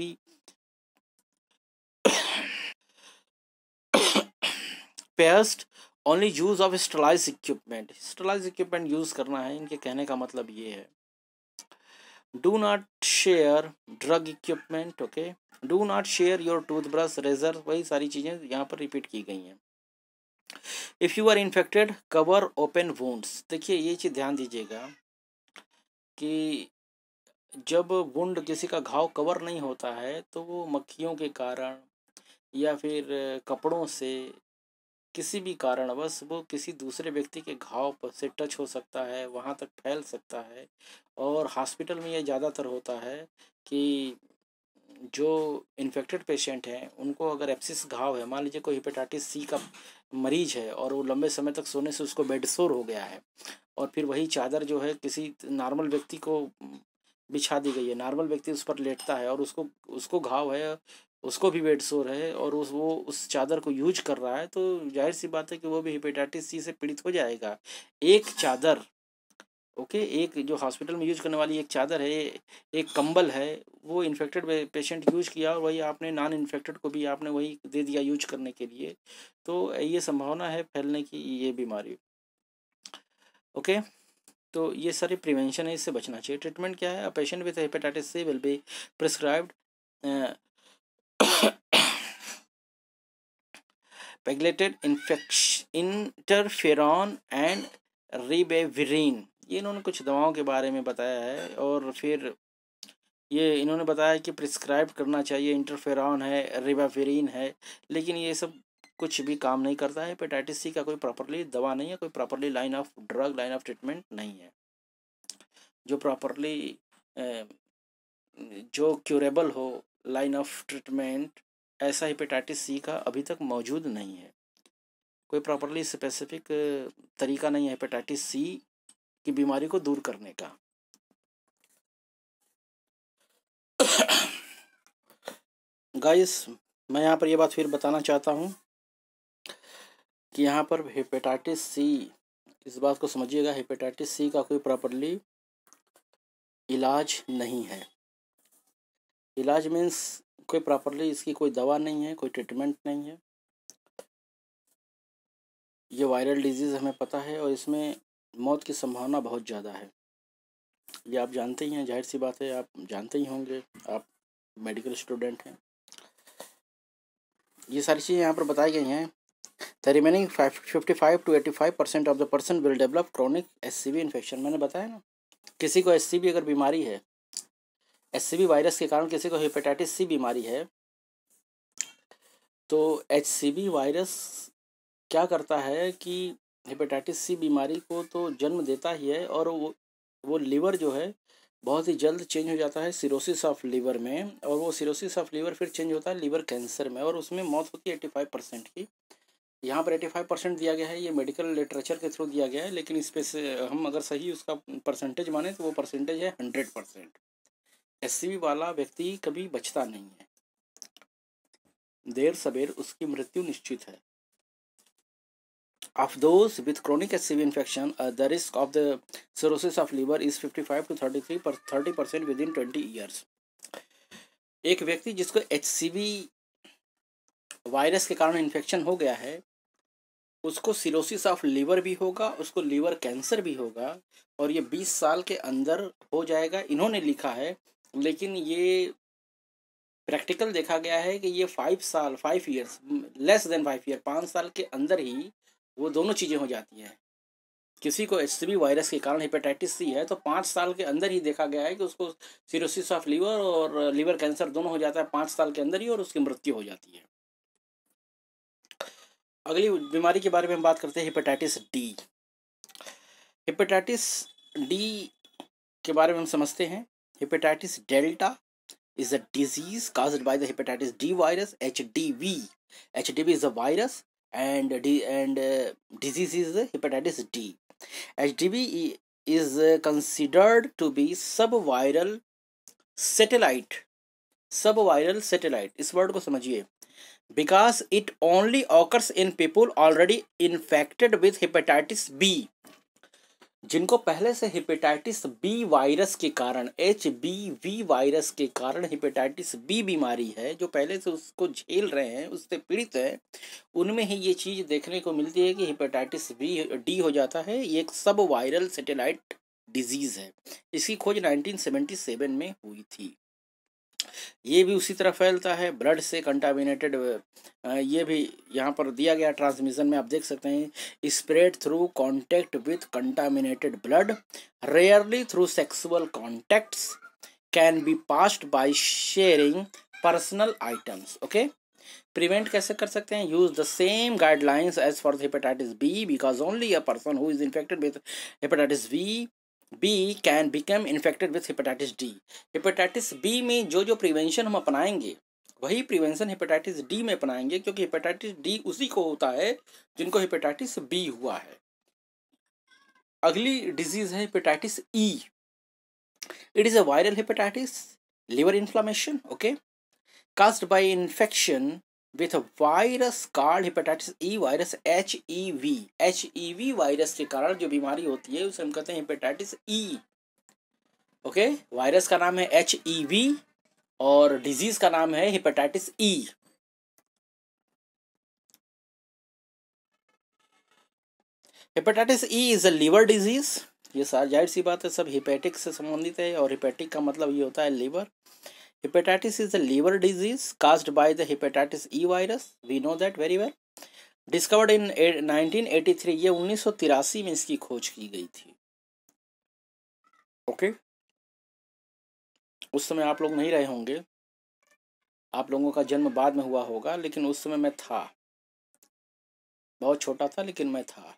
pierced, only use of sterilized equipment. Sterilized equipment use करना है, इनके कहने का मतलब ये है। Do not share drug equipment, okay? Do not share your toothbrush, razor, वही सारी चीज़ें यहाँ पर रिपीट की गई हैं। If you are infected, cover open wounds. देखिए ये चीज़ ध्यान दीजिएगा कि जब वुंड, किसी का घाव कवर नहीं होता है, तो वो मक्खियों के कारण या फिर कपड़ों से, किसी भी कारणवश वो किसी दूसरे व्यक्ति के घाव पर से टच हो सकता है, वहाँ तक फैल सकता है। और हॉस्पिटल में ये ज़्यादातर होता है कि जो इन्फेक्टेड पेशेंट हैं उनको अगर एब्सिस घाव है, मान लीजिए कोई हेपेटाइटिस सी का मरीज है और वो लंबे समय तक सोने से उसको बेड सोर हो गया है, और फिर वही चादर जो है किसी नॉर्मल व्यक्ति को बिछा दी गई है, नॉर्मल व्यक्ति उस पर लेटता है और उसको उसको घाव है, उसको भी बेड सोर है, और उस वो उस चादर को यूज कर रहा है, तो जाहिर सी बात है कि वो भी हेपेटाइटिस सी से पीड़ित हो जाएगा। एक चादर, ओके, एक जो हॉस्पिटल में यूज करने वाली एक चादर है, एक कंबल है, वो इन्फेक्टेड पेशेंट यूज किया और वही आपने नॉन इन्फेक्टेड को भी आपने वही दे दिया यूज करने के लिए, तो ये संभावना है फैलने की ये बीमारी। ओके, तो ये सारी प्रिवेंशन है, इससे बचना चाहिए। ट्रीटमेंट क्या है? A patient with hepatitis C will be prescribed pegylated infection interferon and ribavirin. ये इन्होंने कुछ दवाओं के बारे में बताया है, और फिर ये इन्होंने बताया कि प्रिस्क्राइब करना चाहिए, इंटरफेरॉन है, रिबेविरिन है, लेकिन ये सब कुछ भी काम नहीं करता है। हेपेटाइटिस सी का कोई प्रॉपरली दवा नहीं है, कोई properly line of drug, line of treatment नहीं है जो प्रॉपरली जो क्यूरेबल हो, लाइन ऑफ ट्रीटमेंट ऐसा हेपेटाइटिस सी का अभी तक मौजूद नहीं है। कोई प्रॉपरली स्पेसिफिक तरीका नहीं है हेपेटाइटिस सी की बीमारी को दूर करने का। गाइस, मैं यहाँ पर ये बात फिर बताना चाहता हूँ कि यहाँ पर हेपेटाइटिस सी, इस बात को समझिएगा, हेपेटाइटिस सी का कोई प्रॉपरली इलाज नहीं है। इलाज मीन्स कोई प्रॉपरली इसकी कोई दवा नहीं है, कोई ट्रीटमेंट नहीं है। ये वायरल डिजीज़ हमें पता है और इसमें मौत की संभावना बहुत ज़्यादा है, ये आप जानते ही हैं, जाहिर सी बात है, आप जानते ही होंगे, आप मेडिकल स्टूडेंट हैं। ये सारी चीज़ें यहाँ पर बताई गई हैं। The remaining fifty five to eighty five percent of the person will develop chronic S C B infection. मैंने बताया ना, किसी को एस सी बी अगर बीमारी है, एस सी बी वायरस के कारण किसी को हेपेटाइटिस सी बीमारी है, तो एच सी बी वायरस क्या करता है कि हेपेटाइटिस सी बीमारी को तो जन्म देता ही है, और वो वो लीवर जो है बहुत ही जल्द चेंज हो जाता है सिरोसिस ऑफ लीवर में, और वो सिरोसिस ऑफ लीवर फिर चेंज होता है लीवर कैंसर में, और उसमें मौत होती है एटी फाइव परसेंट की। यहाँ पर एटी फाइव परसेंट दिया गया है, ये मेडिकल लिटरेचर के थ्रू दिया गया है, लेकिन इस पे से हम अगर सही उसका परसेंटेज माने तो वो परसेंटेज है hundred percent. S C B वाला व्यक्ति कभी बचता नहीं है। देर सवेर उसकी मृत्यु निश्चित है। Of those with chronic H C V infection, uh, the risk of the cirrhosis of liver is fifty-five to thirty-three per thirty percent within twenty years. एक व्यक्ति जिसको एच सी वी वायरस के कारण इन्फेक्शन हो गया है, उसको cirrhosis of liver भी होगा, उसको लीवर कैंसर भी होगा, और ये बीस साल के अंदर हो जाएगा, इन्होंने लिखा है। लेकिन ये प्रैक्टिकल देखा गया है कि ये फाइव साल five years less than five year पाँच साल के अंदर ही वो दोनों चीज़ें हो जाती हैं। किसी को एच सी वी वायरस के कारण हेपेटाइटिस सी है तो पाँच साल के अंदर ही देखा गया है कि उसको सिरोसिस ऑफ लीवर और लीवर कैंसर दोनों हो जाता है पाँच साल के अंदर ही, और उसकी मृत्यु हो जाती है। अगली बीमारी के बारे में हम बात करते हैं, हेपेटाइटिस डी। हेपेटाइटिस डी के बारे में हम समझते हैं। Hepatitis delta is a disease caused by the hepatitis D virus, H D V. H D V is a virus, and D and uh, disease is the hepatitis D. H D V is uh, considered to be subviral satellite. Subviral satellite. इस word को समझिए। Because it only occurs in people already infected with hepatitis B. जिनको पहले से hepatitis B virus के कारण H B we virus के कारण हेपेटाइटिस बी बीमारी है, जो पहले से उसको झेल रहे हैं, उससे पीड़ित हैं, उनमें ही ये चीज़ देखने को मिलती है कि हेपेटाइटिस बी डी हो जाता है। ये एक सब वायरल सैटेलाइट डिजीज़ है। इसकी खोज नाइनटीन सेवेंटी सेवन में हुई थी। ये भी उसी तरह फैलता है, ब्लड से कंटामिनेटेड। ये भी यहाँ पर दिया गया ट्रांसमिशन में आप देख सकते हैं, spread through contact with contaminated blood, rarely through sexual contacts, can be passed by sharing personal items. Okay, prevent कैसे कर सकते हैं? Use the same guidelines as for hepatitis B, because only a person who is infected with hepatitis B B can become infected with hepatitis D. Hepatitis B में जो जो prevention हम अपनाएंगे वही प्रिवेंशन हेपेटाइटिस डी में अपनाएंगे, क्योंकि hepatitis D उसी को होता है जिनको हेपेटाइटिस बी हुआ है। अगली डिजीज है hepatitis E. It is a viral hepatitis, liver inflammation, okay, caused by infection with a virus called hepatitis E virus H E V. H E V virus के कारण जो बीमारी होती है उसे हम कहते हैं हेपेटाइटिस ई। ओके, वायरस का नाम है H E V और डिजीज का नाम है hepatitis E. Hepatitis E is a liver disease. ये सारी जाहिर सी बात है, सब हेपेटिक से संबंधित है, और हेपेटिक का मतलब ये होता है liver. Hepatitis is a liver disease caused by the hepatitis E virus. We know that very well. Discovered in nineteen eighty three, ये उन्नीस सौ तिरासी में इसकी खोज की गई थी। ओके, उस समय आप लोग नहीं रहे होंगे, आप लोगों का जन्म बाद में हुआ होगा, लेकिन उस समय मैं था, बहुत छोटा था लेकिन मैं था।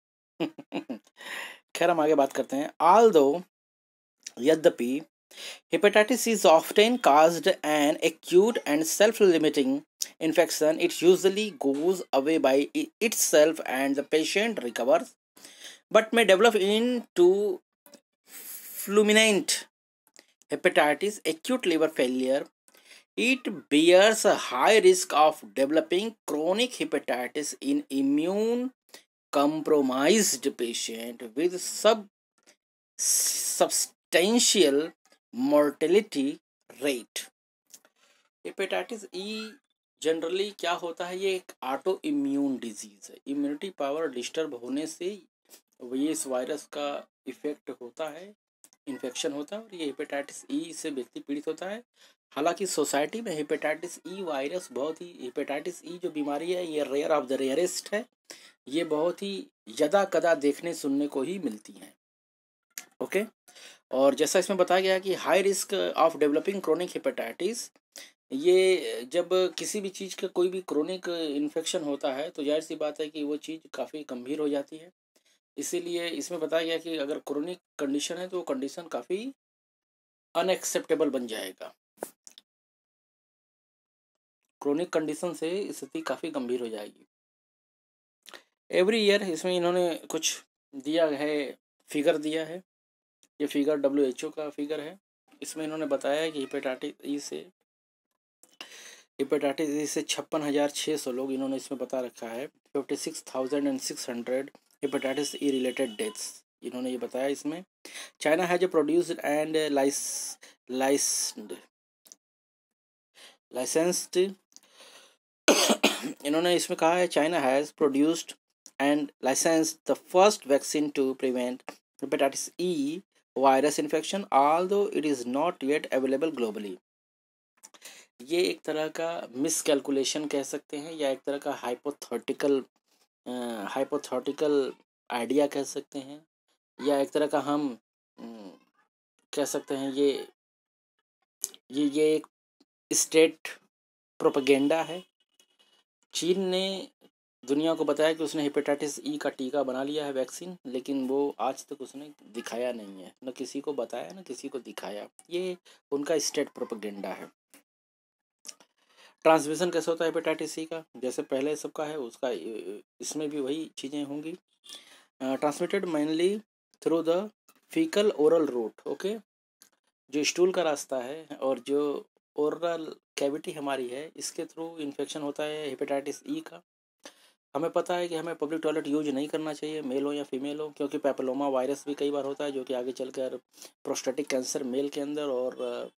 खैर, हम आगे बात करते हैं। Although, यद्यपि, hepatitis is often caused an acute and self-limiting infection. It usually goes away by itself and the patient recovers, but may develop into fulminant hepatitis, acute liver failure. It bears a high risk of developing chronic hepatitis in immune compromised patient with sub substantial mortality rate. Hepatitis E generally क्या होता है? ये एक auto immune disease है। Immunity power disturb होने से ये इस वायरस का इफेक्ट होता है, इन्फेक्शन होता है, और ये हेपेटाइटिस ई से व्यक्ति पीड़ित होता है। हालांकि सोसाइटी में हेपेटाइटिस ई वायरस बहुत ही, हेपेटाइटिस ई जो बीमारी है ये रेयर ऑफ द रेयरेस्ट है। ये बहुत ही यदा कदा देखने सुनने को ही मिलती हैं। ओके, और जैसा इसमें बताया गया कि high risk of developing chronic hepatitis, ये जब किसी भी चीज़ का कोई भी क्रोनिक इन्फेक्शन होता है तो जाहिर सी बात है कि वो चीज़ काफ़ी गंभीर हो जाती है। इसीलिए इसमें बताया गया कि अगर क्रोनिक कंडीशन है तो वो कंडीशन काफ़ी अनएक्सेप्टेबल बन जाएगा। क्रोनिक कंडीशन से स्थिति काफ़ी गंभीर हो जाएगी। एवरी ईयर इसमें इन्होंने कुछ दिया है, फिगर दिया है। ये फिगर डब्ल्यू एच ओ का फिगर है। इसमें इन्होंने बताया है कि हेपेटाइटिस ई से हेपेटाइटिस ई से छप्पन हज़ार छः सौ लोग इन्होंने इसमें बता रखा है। Fifty six thousand and six hundred hepatitis E related deaths इन्होंने ये बताया इसमें। China has a produced and lice licensed licensed इन्होंने इसमें कहा है China has produced and licensed the first vaccine to prevent hepatitis E virus infection although it is not yet available globally. ये एक तरह का मिस कैलकुलेशन कह सकते हैं या एक तरह का हाइपोथेटिकल हाइपोथेटिकल आइडिया कह सकते हैं या एक तरह का हम कह सकते हैं ये ये ये एक स्टेट प्रोपेगेंडा है। चीन ने दुनिया को बताया कि उसने हेपेटाइटिस ई का टीका बना लिया है वैक्सीन, लेकिन वो आज तक उसने दिखाया नहीं है, न किसी को बताया न किसी को दिखाया। ये उनका स्टेट प्रोपेगेंडा है। ट्रांसमिशन कैसे होता है हेपेटाइटिस सी का, जैसे पहले सबका है उसका इसमें भी वही चीज़ें होंगी। Transmitted mainly through the faecal oral route. Okay, जो स्टूल का रास्ता है और जो ओरल कैविटी हमारी है इसके थ्रू इन्फेक्शन होता है हेपेटाइटिस ई का। हमें पता है कि हमें पब्लिक टॉयलेट यूज नहीं करना चाहिए, मेल हो या फीमेल हो, क्योंकि पैपिलोमा वायरस भी कई बार होता है जो कि आगे चलकर प्रोस्टेटिक कैंसर मेल के अंदर और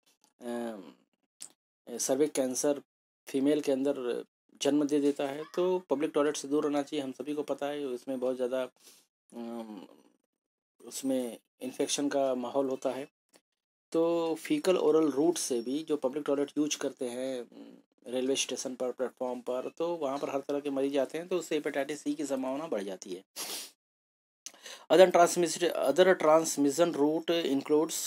सर्विक कैंसर फीमेल के अंदर जन्म दे देता है। तो पब्लिक टॉयलेट से दूर रहना चाहिए, हम सभी को पता है। इसमें बहुत ज़्यादा उसमें इन्फेक्शन का माहौल होता है। तो फीकल ओरल रूट से भी जो पब्लिक टॉयलेट यूज करते हैं रेलवे स्टेशन पर, प्लेटफॉर्म पर, तो वहाँ पर हर तरह के मरीज आते हैं, तो उससे हेपेटाइटिस सी की संभावना बढ़ जाती है। Other transmission other transmission route includes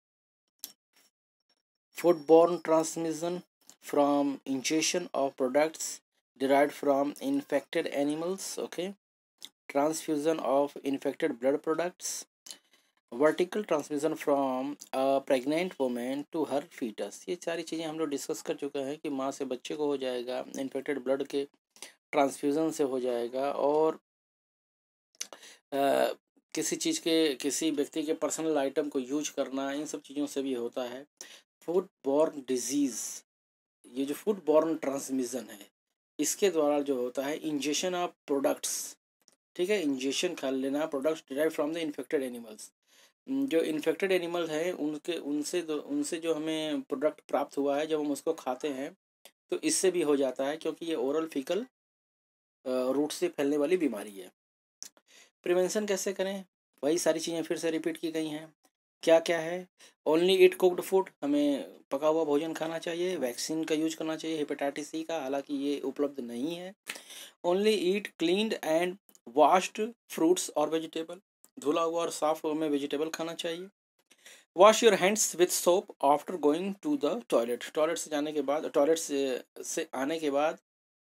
foodborne transmission from ingestion of products derived from infected animals, okay, transfusion of infected blood products, vertical transmission from a pregnant woman to her fetus। ये सारी चीज़ें हम लोग discuss कर चुके हैं कि माँ से बच्चे को हो जाएगा, इन्फेक्टेड ब्लड के ट्रांसफ्यूज़न से हो जाएगा, और आ, किसी चीज़ के किसी व्यक्ति के पर्सनल आइटम को यूज करना, इन सब चीज़ों से भी होता है। फूड बॉर्न डिजीज़, ये जो फूड बॉर्न ट्रांसमिशन है इसके द्वारा जो होता है इंजेक्शन ऑफ प्रोडक्ट्स, ठीक है, इंजेक्शन खा लेना products derive from the infected animals. जो इन्फेक्टेड एनिमल हैं उनके उनसे उनसे जो हमें प्रोडक्ट प्राप्त हुआ है, जब हम उसको खाते हैं तो इससे भी हो जाता है, क्योंकि ये ओरल फीकल रूट से फैलने वाली बीमारी है। प्रिवेंशन कैसे करें, वही सारी चीज़ें फिर से रिपीट की गई हैं। क्या क्या है, ओनली ईट कुक्ड फूड, हमें पका हुआ भोजन खाना चाहिए। वैक्सीन का यूज करना चाहिए हेपेटाइटिस सी का, हालांकि ये उपलब्ध नहीं है। Only eat cleaned and washed fruits और वेजिटेबल, धुला हुआ और साफ में वेजिटेबल खाना चाहिए। Wash your hands with soap after going to the toilet, toilet से जाने के बाद, टॉयलेट से, से आने के बाद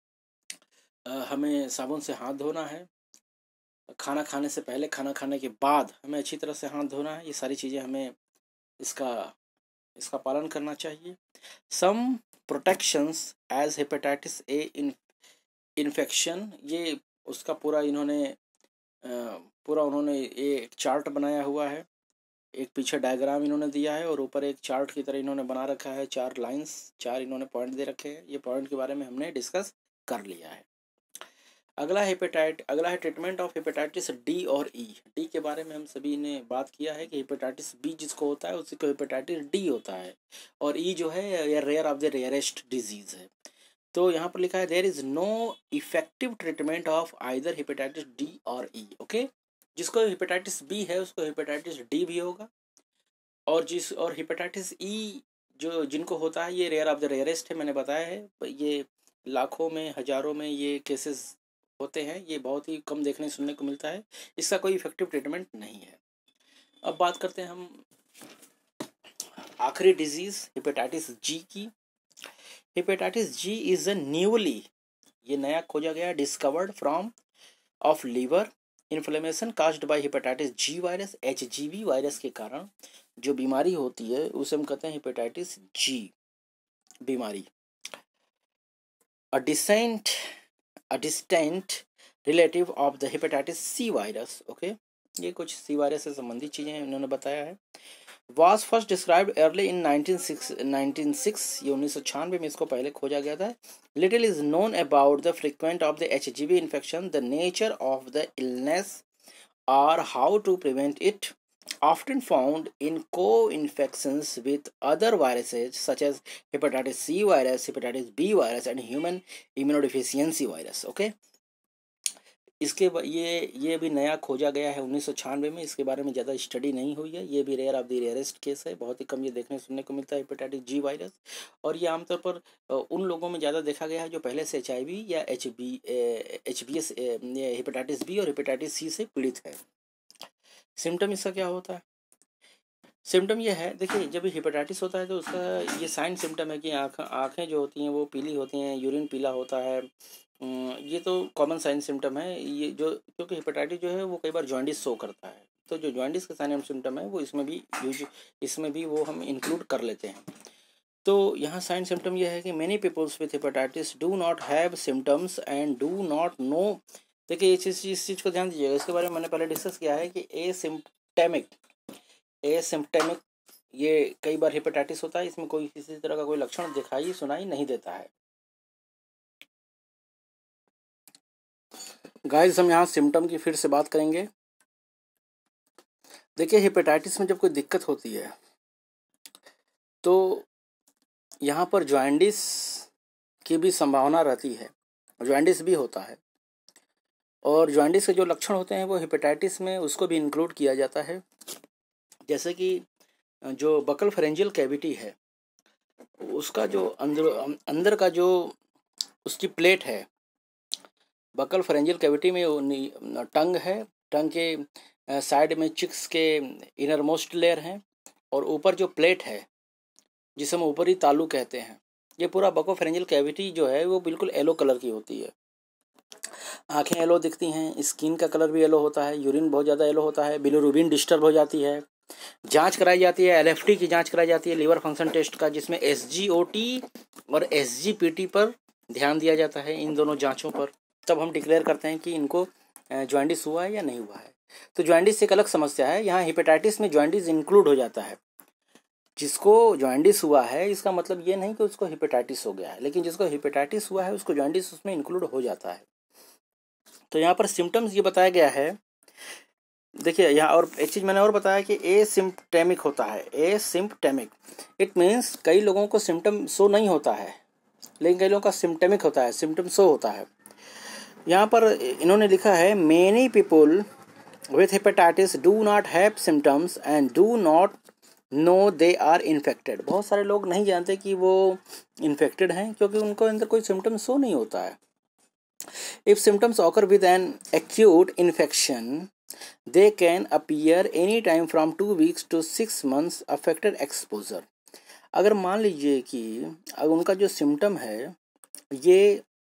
हमें साबुन से हाथ धोना है। खाना खाने से पहले, खाना खाने के बाद हमें अच्छी तरह से हाथ धोना है। ये सारी चीज़ें हमें इसका इसका पालन करना चाहिए। Some protections as hepatitis A infection, ये उसका पूरा इन्होंने पूरा उन्होंने ये एक चार्ट बनाया हुआ है, एक पीछे डायग्राम इन्होंने दिया है और ऊपर एक चार्ट की तरह इन्होंने बना रखा है, चार लाइंस, चार इन्होंने पॉइंट दे रखे हैं। ये पॉइंट के बारे में हमने डिस्कस कर लिया है। अगला हेपेटाइट अगला है ट्रीटमेंट ऑफ हेपेटाइटिस डी और ई। डी के बारे में हम सभी ने बात किया है कि हेपेटाइटिस बी जिसको होता है उसी को हेपेटाइटिस डी होता है, और ई जो है ये rare of the rarest disease है। तो यहाँ पर लिखा है there is no effective treatment of either hepatitis D और ई। ओके, जिसको हेपेटाइटिस बी है उसको हेपेटाइटिस डी भी होगा, और जिस और हेपेटाइटिस ई जो जिनको होता है ये रेयर ऑफ द रेयरेस्ट है, मैंने बताया है। ये लाखों में, हजारों में ये केसेस होते हैं, ये बहुत ही कम देखने सुनने को मिलता है, इसका कोई इफेक्टिव ट्रीटमेंट नहीं है। अब बात करते हैं हम आखिरी डिजीज हेपेटाइटिस जी की। Hepatitis G is a newly, ये नया खोजा गया, discovered from of liver inflammation caused by hepatitis G virus. H G V virus के कारण जो बीमारी होती है उसे हम कहते हैं हेपेटाइटिस जी बीमारी। A decent a distant relative of the hepatitis C virus. Okay, ये कुछ सी वायरस से संबंधित चीज़ें इन्होंने बताया है। was first described early in nineteen oh six, nineteen oh six, ये उन्नीस सौ छियानवे में इसको पहले खोजा गया था. Little is known about the frequent of the H G V infection, the nature of the illness, or how to prevent it. Often found in co-infections with other viruses such as hepatitis C virus, hepatitis B virus, and human immunodeficiency virus. Okay. इसके ये ये भी नया खोजा गया है उन्नीस सौ छियानवे में. इसके बारे में ज़्यादा स्टडी नहीं हुई है. ये भी rare of the rarest case है. बहुत ही कम ये देखने सुनने को मिलता है हेपेटाइटिस जी वायरस. और ये आमतौर पर उन लोगों में ज़्यादा देखा गया है जो पहले से एच आई वी या H B H B S hepatitis B और हेपेटाइटिस सी से पीड़ित है. सिम्टम इसका क्या होता है? सिम्टम ये है, देखिए जब हेपेटाइटिस होता है तो उसका ये साइन सिम्टम है कि आँख आँखें जो होती हैं वो पीली होती हैं, यूरिन पीला होता है. ये तो कॉमन साइन सिम्टम है. ये जो क्योंकि हेपेटाइटिस जो है वो कई बार जॉन्डिस शो करता है, तो जो जॉन्डिस का साइन एंड सिम्टम है वो इसमें भी यूज इसमें भी वो हम इंक्लूड कर लेते हैं. तो यहाँ साइन सिम्टम ये है कि many peoples with hepatitis do not have symptoms and do not know. देखिए इस चीज़ इस चीज़ को ध्यान दीजिएगा. इसके बारे में मैंने पहले डिस्कस किया है कि ए सिम्पटेमिक ए सिम्पटेमिक ये कई बार हेपेटाइटिस होता है, इसमें कोई किसी तरह का कोई लक्षण दिखाई सुनाई नहीं देता है. गाइस हम यहाँ सिम्टम की फिर से बात करेंगे. देखिए हेपेटाइटिस में जब कोई दिक्कत होती है तो यहाँ पर जॉन्डिस की भी संभावना रहती है, जॉन्डिस भी होता है. और जॉन्डिस के जो लक्षण होते हैं वो हेपेटाइटिस में उसको भी इंक्लूड किया जाता है. जैसे कि जो बकल फेरेंजियल कैविटी है उसका जो अंदर अंदर का जो उसकी प्लेट है, बकल फेरेंजियल कैविटी में टंग है, टंग के साइड में चिक्स के इनर मोस्ट लेयर हैं और ऊपर जो प्लेट है जिसे हम ऊपरी तालू कहते हैं, ये पूरा बको फेरेंजियल कैविटी जो है वो बिल्कुल येलो कलर की होती है. आंखें येलो दिखती हैं, स्किन का कलर भी येलो होता है, यूरिन बहुत ज़्यादा येलो होता है, बिलिरुबिन डिस्टर्ब हो जाती है. जांच कराई जाती है, एल एफ टी की जांच कराई जाती है, लीवर फंक्शन टेस्ट का, जिसमें एस जी ओ टी और एस जी पी टी पर ध्यान दिया जाता है. इन दोनों जांचों पर तब हम डिक्लेयर करते हैं कि इनको जॉन्डिस हुआ है या नहीं हुआ है. तो जॉन्डिस एक अलग समस्या है. यहाँ हेपेटाइटिस में जॉन्डिस इंक्लूड हो जाता है. जिसको जॉन्डिस हुआ है इसका मतलब ये नहीं कि उसको हेपेटाइटिस हो गया है, लेकिन जिसको हेपेटाइटिस हुआ है उसको जॉन्डिस उसमें इंक्लूड हो जाता है. तो यहाँ पर सिम्टम्स ये बताया गया है. देखिए यहाँ और एक चीज़ मैंने और बताया कि ए सिम्पटेमिक होता है. ए सिम्पटेमिक इट मीन्स कई लोगों को सिम्टम शो नहीं होता है, लेकिन कई लोगों का सिम्पटेमिक होता है, सिम्टम शो होता है. यहाँ पर इन्होंने लिखा है many people with hepatitis do not have symptoms and do not know they are infected. बहुत सारे लोग नहीं जानते कि वो इन्फेक्टेड हैं क्योंकि उनको अंदर कोई सिम्टम शो नहीं होता है. If symptoms occur with an acute infection, they can appear any time from two weeks to six months affected exposure. अगर मान लीजिए कि अगर उनका जो सिम्टम है ये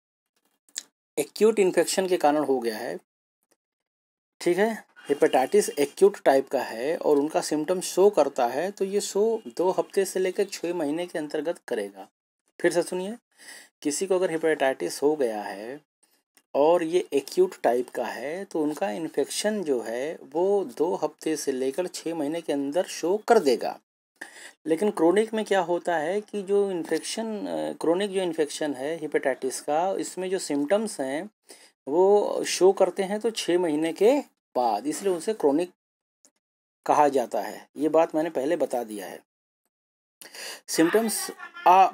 एक्यूट इन्फेक्शन के कारण हो गया है, ठीक है, हेपेटाइटिस एक्यूट टाइप का है और उनका सिम्टम शो करता है, तो ये शो दो हफ्ते से लेकर छः महीने के अंतर्गत करेगा. फिर से सुनिए, किसी को अगर हेपेटाइटिस हो गया है और ये एक्यूट टाइप का है तो उनका इन्फेक्शन जो है वो दो हफ्ते से लेकर छः महीने के अंदर शो कर देगा. लेकिन क्रोनिक में क्या होता है कि जो इन्फेक्शन क्रोनिक जो इन्फेक्शन है हेपेटाइटिस का, इसमें जो सिम्टम्स हैं वो शो करते हैं तो छः महीने के बाद, इसलिए उसे क्रोनिक कहा जाता है. ये बात मैंने पहले बता दिया है. सिम्टम्स आ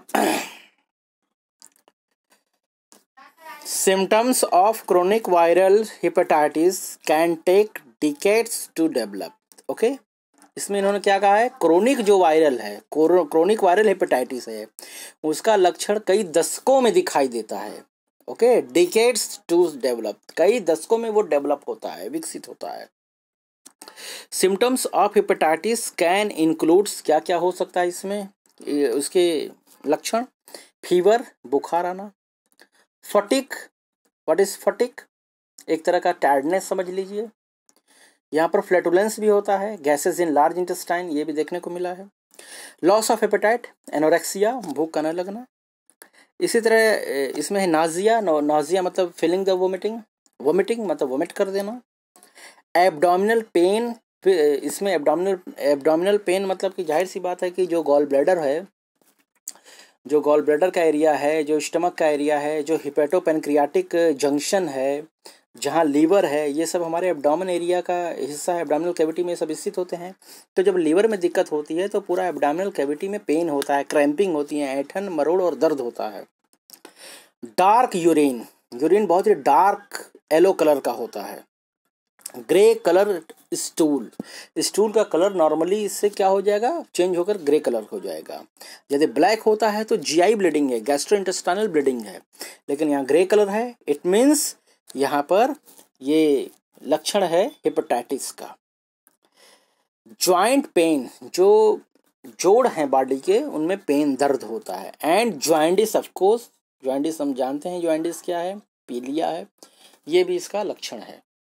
Symptoms of chronic viral hepatitis can take decades to develop. Okay okay? इसमें इन्होंने क्या कहा है, क्रोनिक जो वायरल है, क्रोनिक वायरल हेपेटाइटिस है, उसका लक्षण कई दशकों में दिखाई देता है. ओके, डिकेड्स टू डेवलप, कई दशकों में वो डेवलप होता है, विकसित होता है. Symptoms of hepatitis can includes, क्या क्या हो सकता है इसमें, उसके लक्षण, फीवर बुखार आना, फटिक, व्हाट इज फटिक, एक तरह का टायर्डनेस समझ लीजिए. यहाँ पर फ्लैटुलेंस भी होता है, गैसेस इन लार्ज इंटेस्टाइन, ये भी देखने को मिला है. लॉस ऑफ हेपेटाइट, एनोरेक्सिया, भूख का न लगना. इसी तरह इसमें है नाजिया, नाजिया मतलब फीलिंग द वोमिटिंग, वोमिटिंग मतलब वोमिट कर देना. एब्डोमिनल पेन, फिर इसमें एब्डोमिनल एब्डोमिनल पेन मतलब कि जाहिर सी बात है कि जो गॉल ब्लैडर है, जो गॉल ब्लैडर का एरिया है, जो स्टमक का एरिया है, जो हिपेटोपेनक्रियाटिक जंक्शन है, जहाँ लीवर है, ये सब हमारे एब्डोमेन एरिया का हिस्सा है। एब्डोमिनल कैविटी में सब स्थित होते हैं। तो जब लीवर में दिक्कत होती है तो पूरा एब्डोमिनल कैविटी में पेन होता है, क्रैम्पिंग होती है, ऐंठन मरोड़ और दर्द होता है। डार्क यूरिन, यूरिन बहुत ही डार्क येलो कलर का होता है। ग्रे कलर स्टूल, स्टूल का कलर नॉर्मली इससे क्या हो जाएगा, चेंज होकर ग्रे कलर हो जाएगा। यदि ब्लैक होता है तो जीआई ब्लीडिंग है, गैस्ट्रोइंटेस्टाइनल ब्लीडिंग है, लेकिन यहाँ ग्रे कलर है, इट मीन्स यहाँ पर ये लक्षण है हेपेटाइटिस का। जॉइंट पेन, जो जोड़ हैं बॉडी के उनमें पेन दर्द होता है। And jaundice, of course jaundice हम जानते हैं, जॉइंडिस क्या है, पीलिया है, ये भी इसका लक्षण है।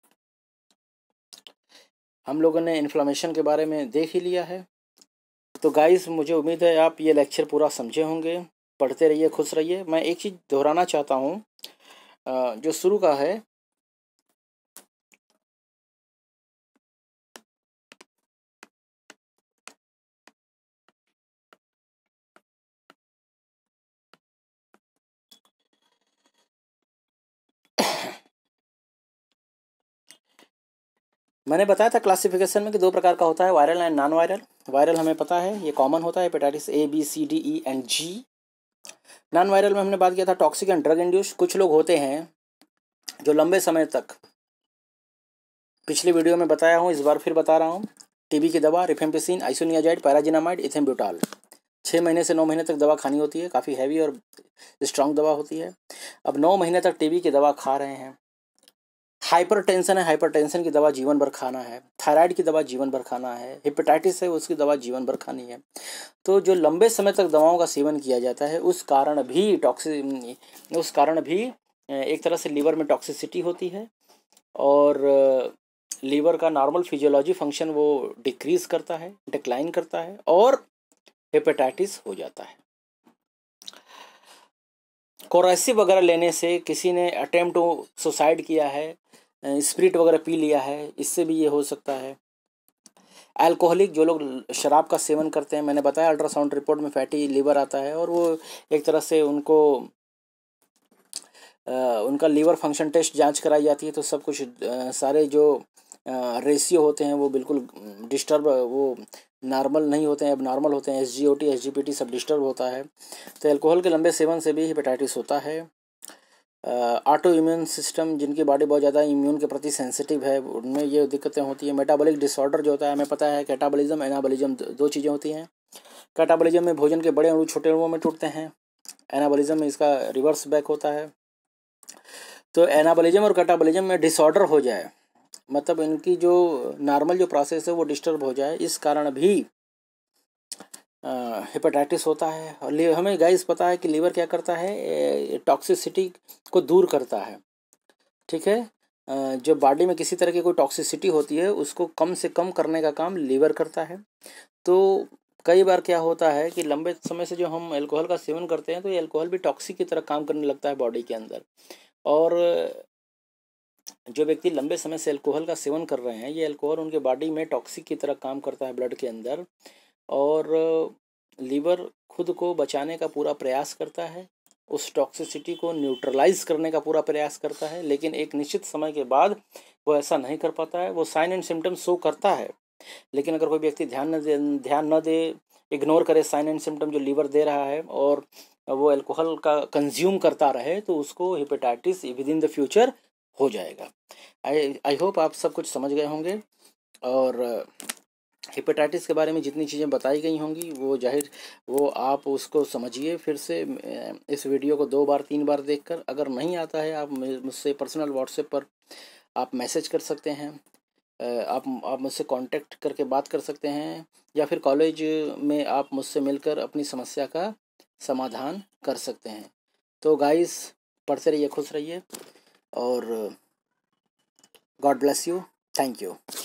हम लोगों ने इन्फ्लामेशन के बारे में देख ही लिया है। तो गाइस मुझे उम्मीद है आप ये लेक्चर पूरा समझे होंगे। पढ़ते रहिए, खुश रहिए। मैं एक चीज़ दोहराना चाहता हूँ, जो शुरू का है, मैंने बताया था क्लासिफिकेशन में कि दो प्रकार का होता है, viral and non viral. Viral हमें पता है ये कॉमन होता है, hepatitis A B C D E and G. Non viral में हमने बात किया था टॉक्सिक एंड ड्रग इंड्यूस। कुछ लोग होते हैं जो लंबे समय तक, पिछली वीडियो में बताया हूँ, इस बार फिर बता रहा हूँ, टीबी की दवा रिफेम्पिसिन, आइसोनियाजाइड, पैराजिनामाइड, इथेम्ब्यूटाल, छः महीने से नौ महीने तक दवा खानी होती है। काफ़ी हैवी और स्ट्रांग दवा होती है। अब नौ महीने तक टीबी की दवा खा रहे हैं। हाइपरटेंशन है, हाइपरटेंशन की दवा जीवन भर खाना है। थायराइड की दवा जीवन भर खाना है। हेपेटाइटिस है, उसकी दवा जीवन भर खानी है। तो जो लंबे समय तक दवाओं का सेवन किया जाता है उस कारण भी टॉक्सि उस कारण भी एक तरह से लीवर में टॉक्सिसिटी होती है और लीवर का नॉर्मल फिजियोलॉजी फंक्शन वो डिक्रीज करता है, डिक्लाइन करता है और हेपेटाइटिस हो जाता है। कोरेसिव वगैरह लेने से, किसी ने अटेम्प्ट टू सुसाइड किया है, स्प्रिट वगैरह पी लिया है, इससे भी ये हो सकता है। अल्कोहलिक, जो लोग शराब का सेवन करते हैं, मैंने बताया अल्ट्रासाउंड रिपोर्ट में फैटी लीवर आता है और वो एक तरह से उनको आ, उनका लीवर फंक्शन टेस्ट जांच कराई जाती है तो सब कुछ आ, सारे जो रेशियो होते हैं वो बिल्कुल डिस्टर्ब, वो नॉर्मल नहीं होते हैं, अब नॉर्मल होते हैं। S G O T, S G P T सब डिस्टर्ब होता है। तो अल्कोहल के लंबे सेवन से भी हेपेटाइटिस होता है। ऑटो इम्यून सिस्टम, जिनकी बॉडी बहुत ज़्यादा इम्यून के प्रति सेंसिटिव है, उनमें ये दिक्कतें होती हैं। मेटाबॉलिक डिसऑर्डर जो होता है, हमें पता है कैटाबॉलिज्म, एनाबॉलिज्म दो चीज़ें होती हैं। कैटाबॉलिज्म में भोजन के बड़े अणु छोटे अणुओं में टूटते हैं। एनाबॉलिज्म में इसका रिवर्स बैक होता है। तो एनाबॉलिज्म और कैटाबॉलिज्म में डिसऑर्डर हो जाए, मतलब इनकी जो नॉर्मल जो प्रोसेस है वो डिस्टर्ब हो जाए, इस कारण भी हेपेटाइटिस होता है। और हमें गाइस पता है कि लीवर क्या करता है, टॉक्सिसिटी को दूर करता है। ठीक है, जो बॉडी में किसी तरह की कोई टॉक्सिसिटी होती है उसको कम से कम करने का काम लीवर करता है। तो कई बार क्या होता है कि लंबे समय से जो हम अल्कोहल का सेवन करते हैं तो ये अल्कोहल भी टॉक्सिक की तरह काम करने लगता है बॉडी के अंदर। और जो व्यक्ति लंबे समय से अल्कोहल का सेवन कर रहे हैं, ये अल्कोहल उनके बॉडी में टॉक्सिक की तरह काम करता है ब्लड के अंदर, और लीवर खुद को बचाने का पूरा प्रयास करता है, उस टॉक्सिसिटी को न्यूट्रलाइज करने का पूरा प्रयास करता है, लेकिन एक निश्चित समय के बाद वो ऐसा नहीं कर पाता है। वो साइन एंड सिम्टम्स शो करता है, लेकिन अगर कोई व्यक्ति ध्यान न दे ध्यान न दे इग्नोर करे साइन एंड सिम्टम जो लीवर दे रहा है और वो अल्कोहल का कंज्यूम करता रहे, तो उसको hepatitis with in the future हो जाएगा। आई आई होप आप सब कुछ समझ गए होंगे और हेपेटाइटिस के बारे में जितनी चीज़ें बताई गई होंगी वो जाहिर वो आप उसको समझिए। फिर से इस वीडियो को दो बार तीन बार देखकर, अगर नहीं आता है आप मुझसे पर्सनल व्हाट्सएप पर आप मैसेज कर सकते हैं, आप आप मुझसे कांटेक्ट करके बात कर सकते हैं, या फिर कॉलेज में आप मुझसे मिलकर अपनी समस्या का समाधान कर सकते हैं। तो गाइस पढ़ते रहिए, खुश रहिए और God bless you. Thank you.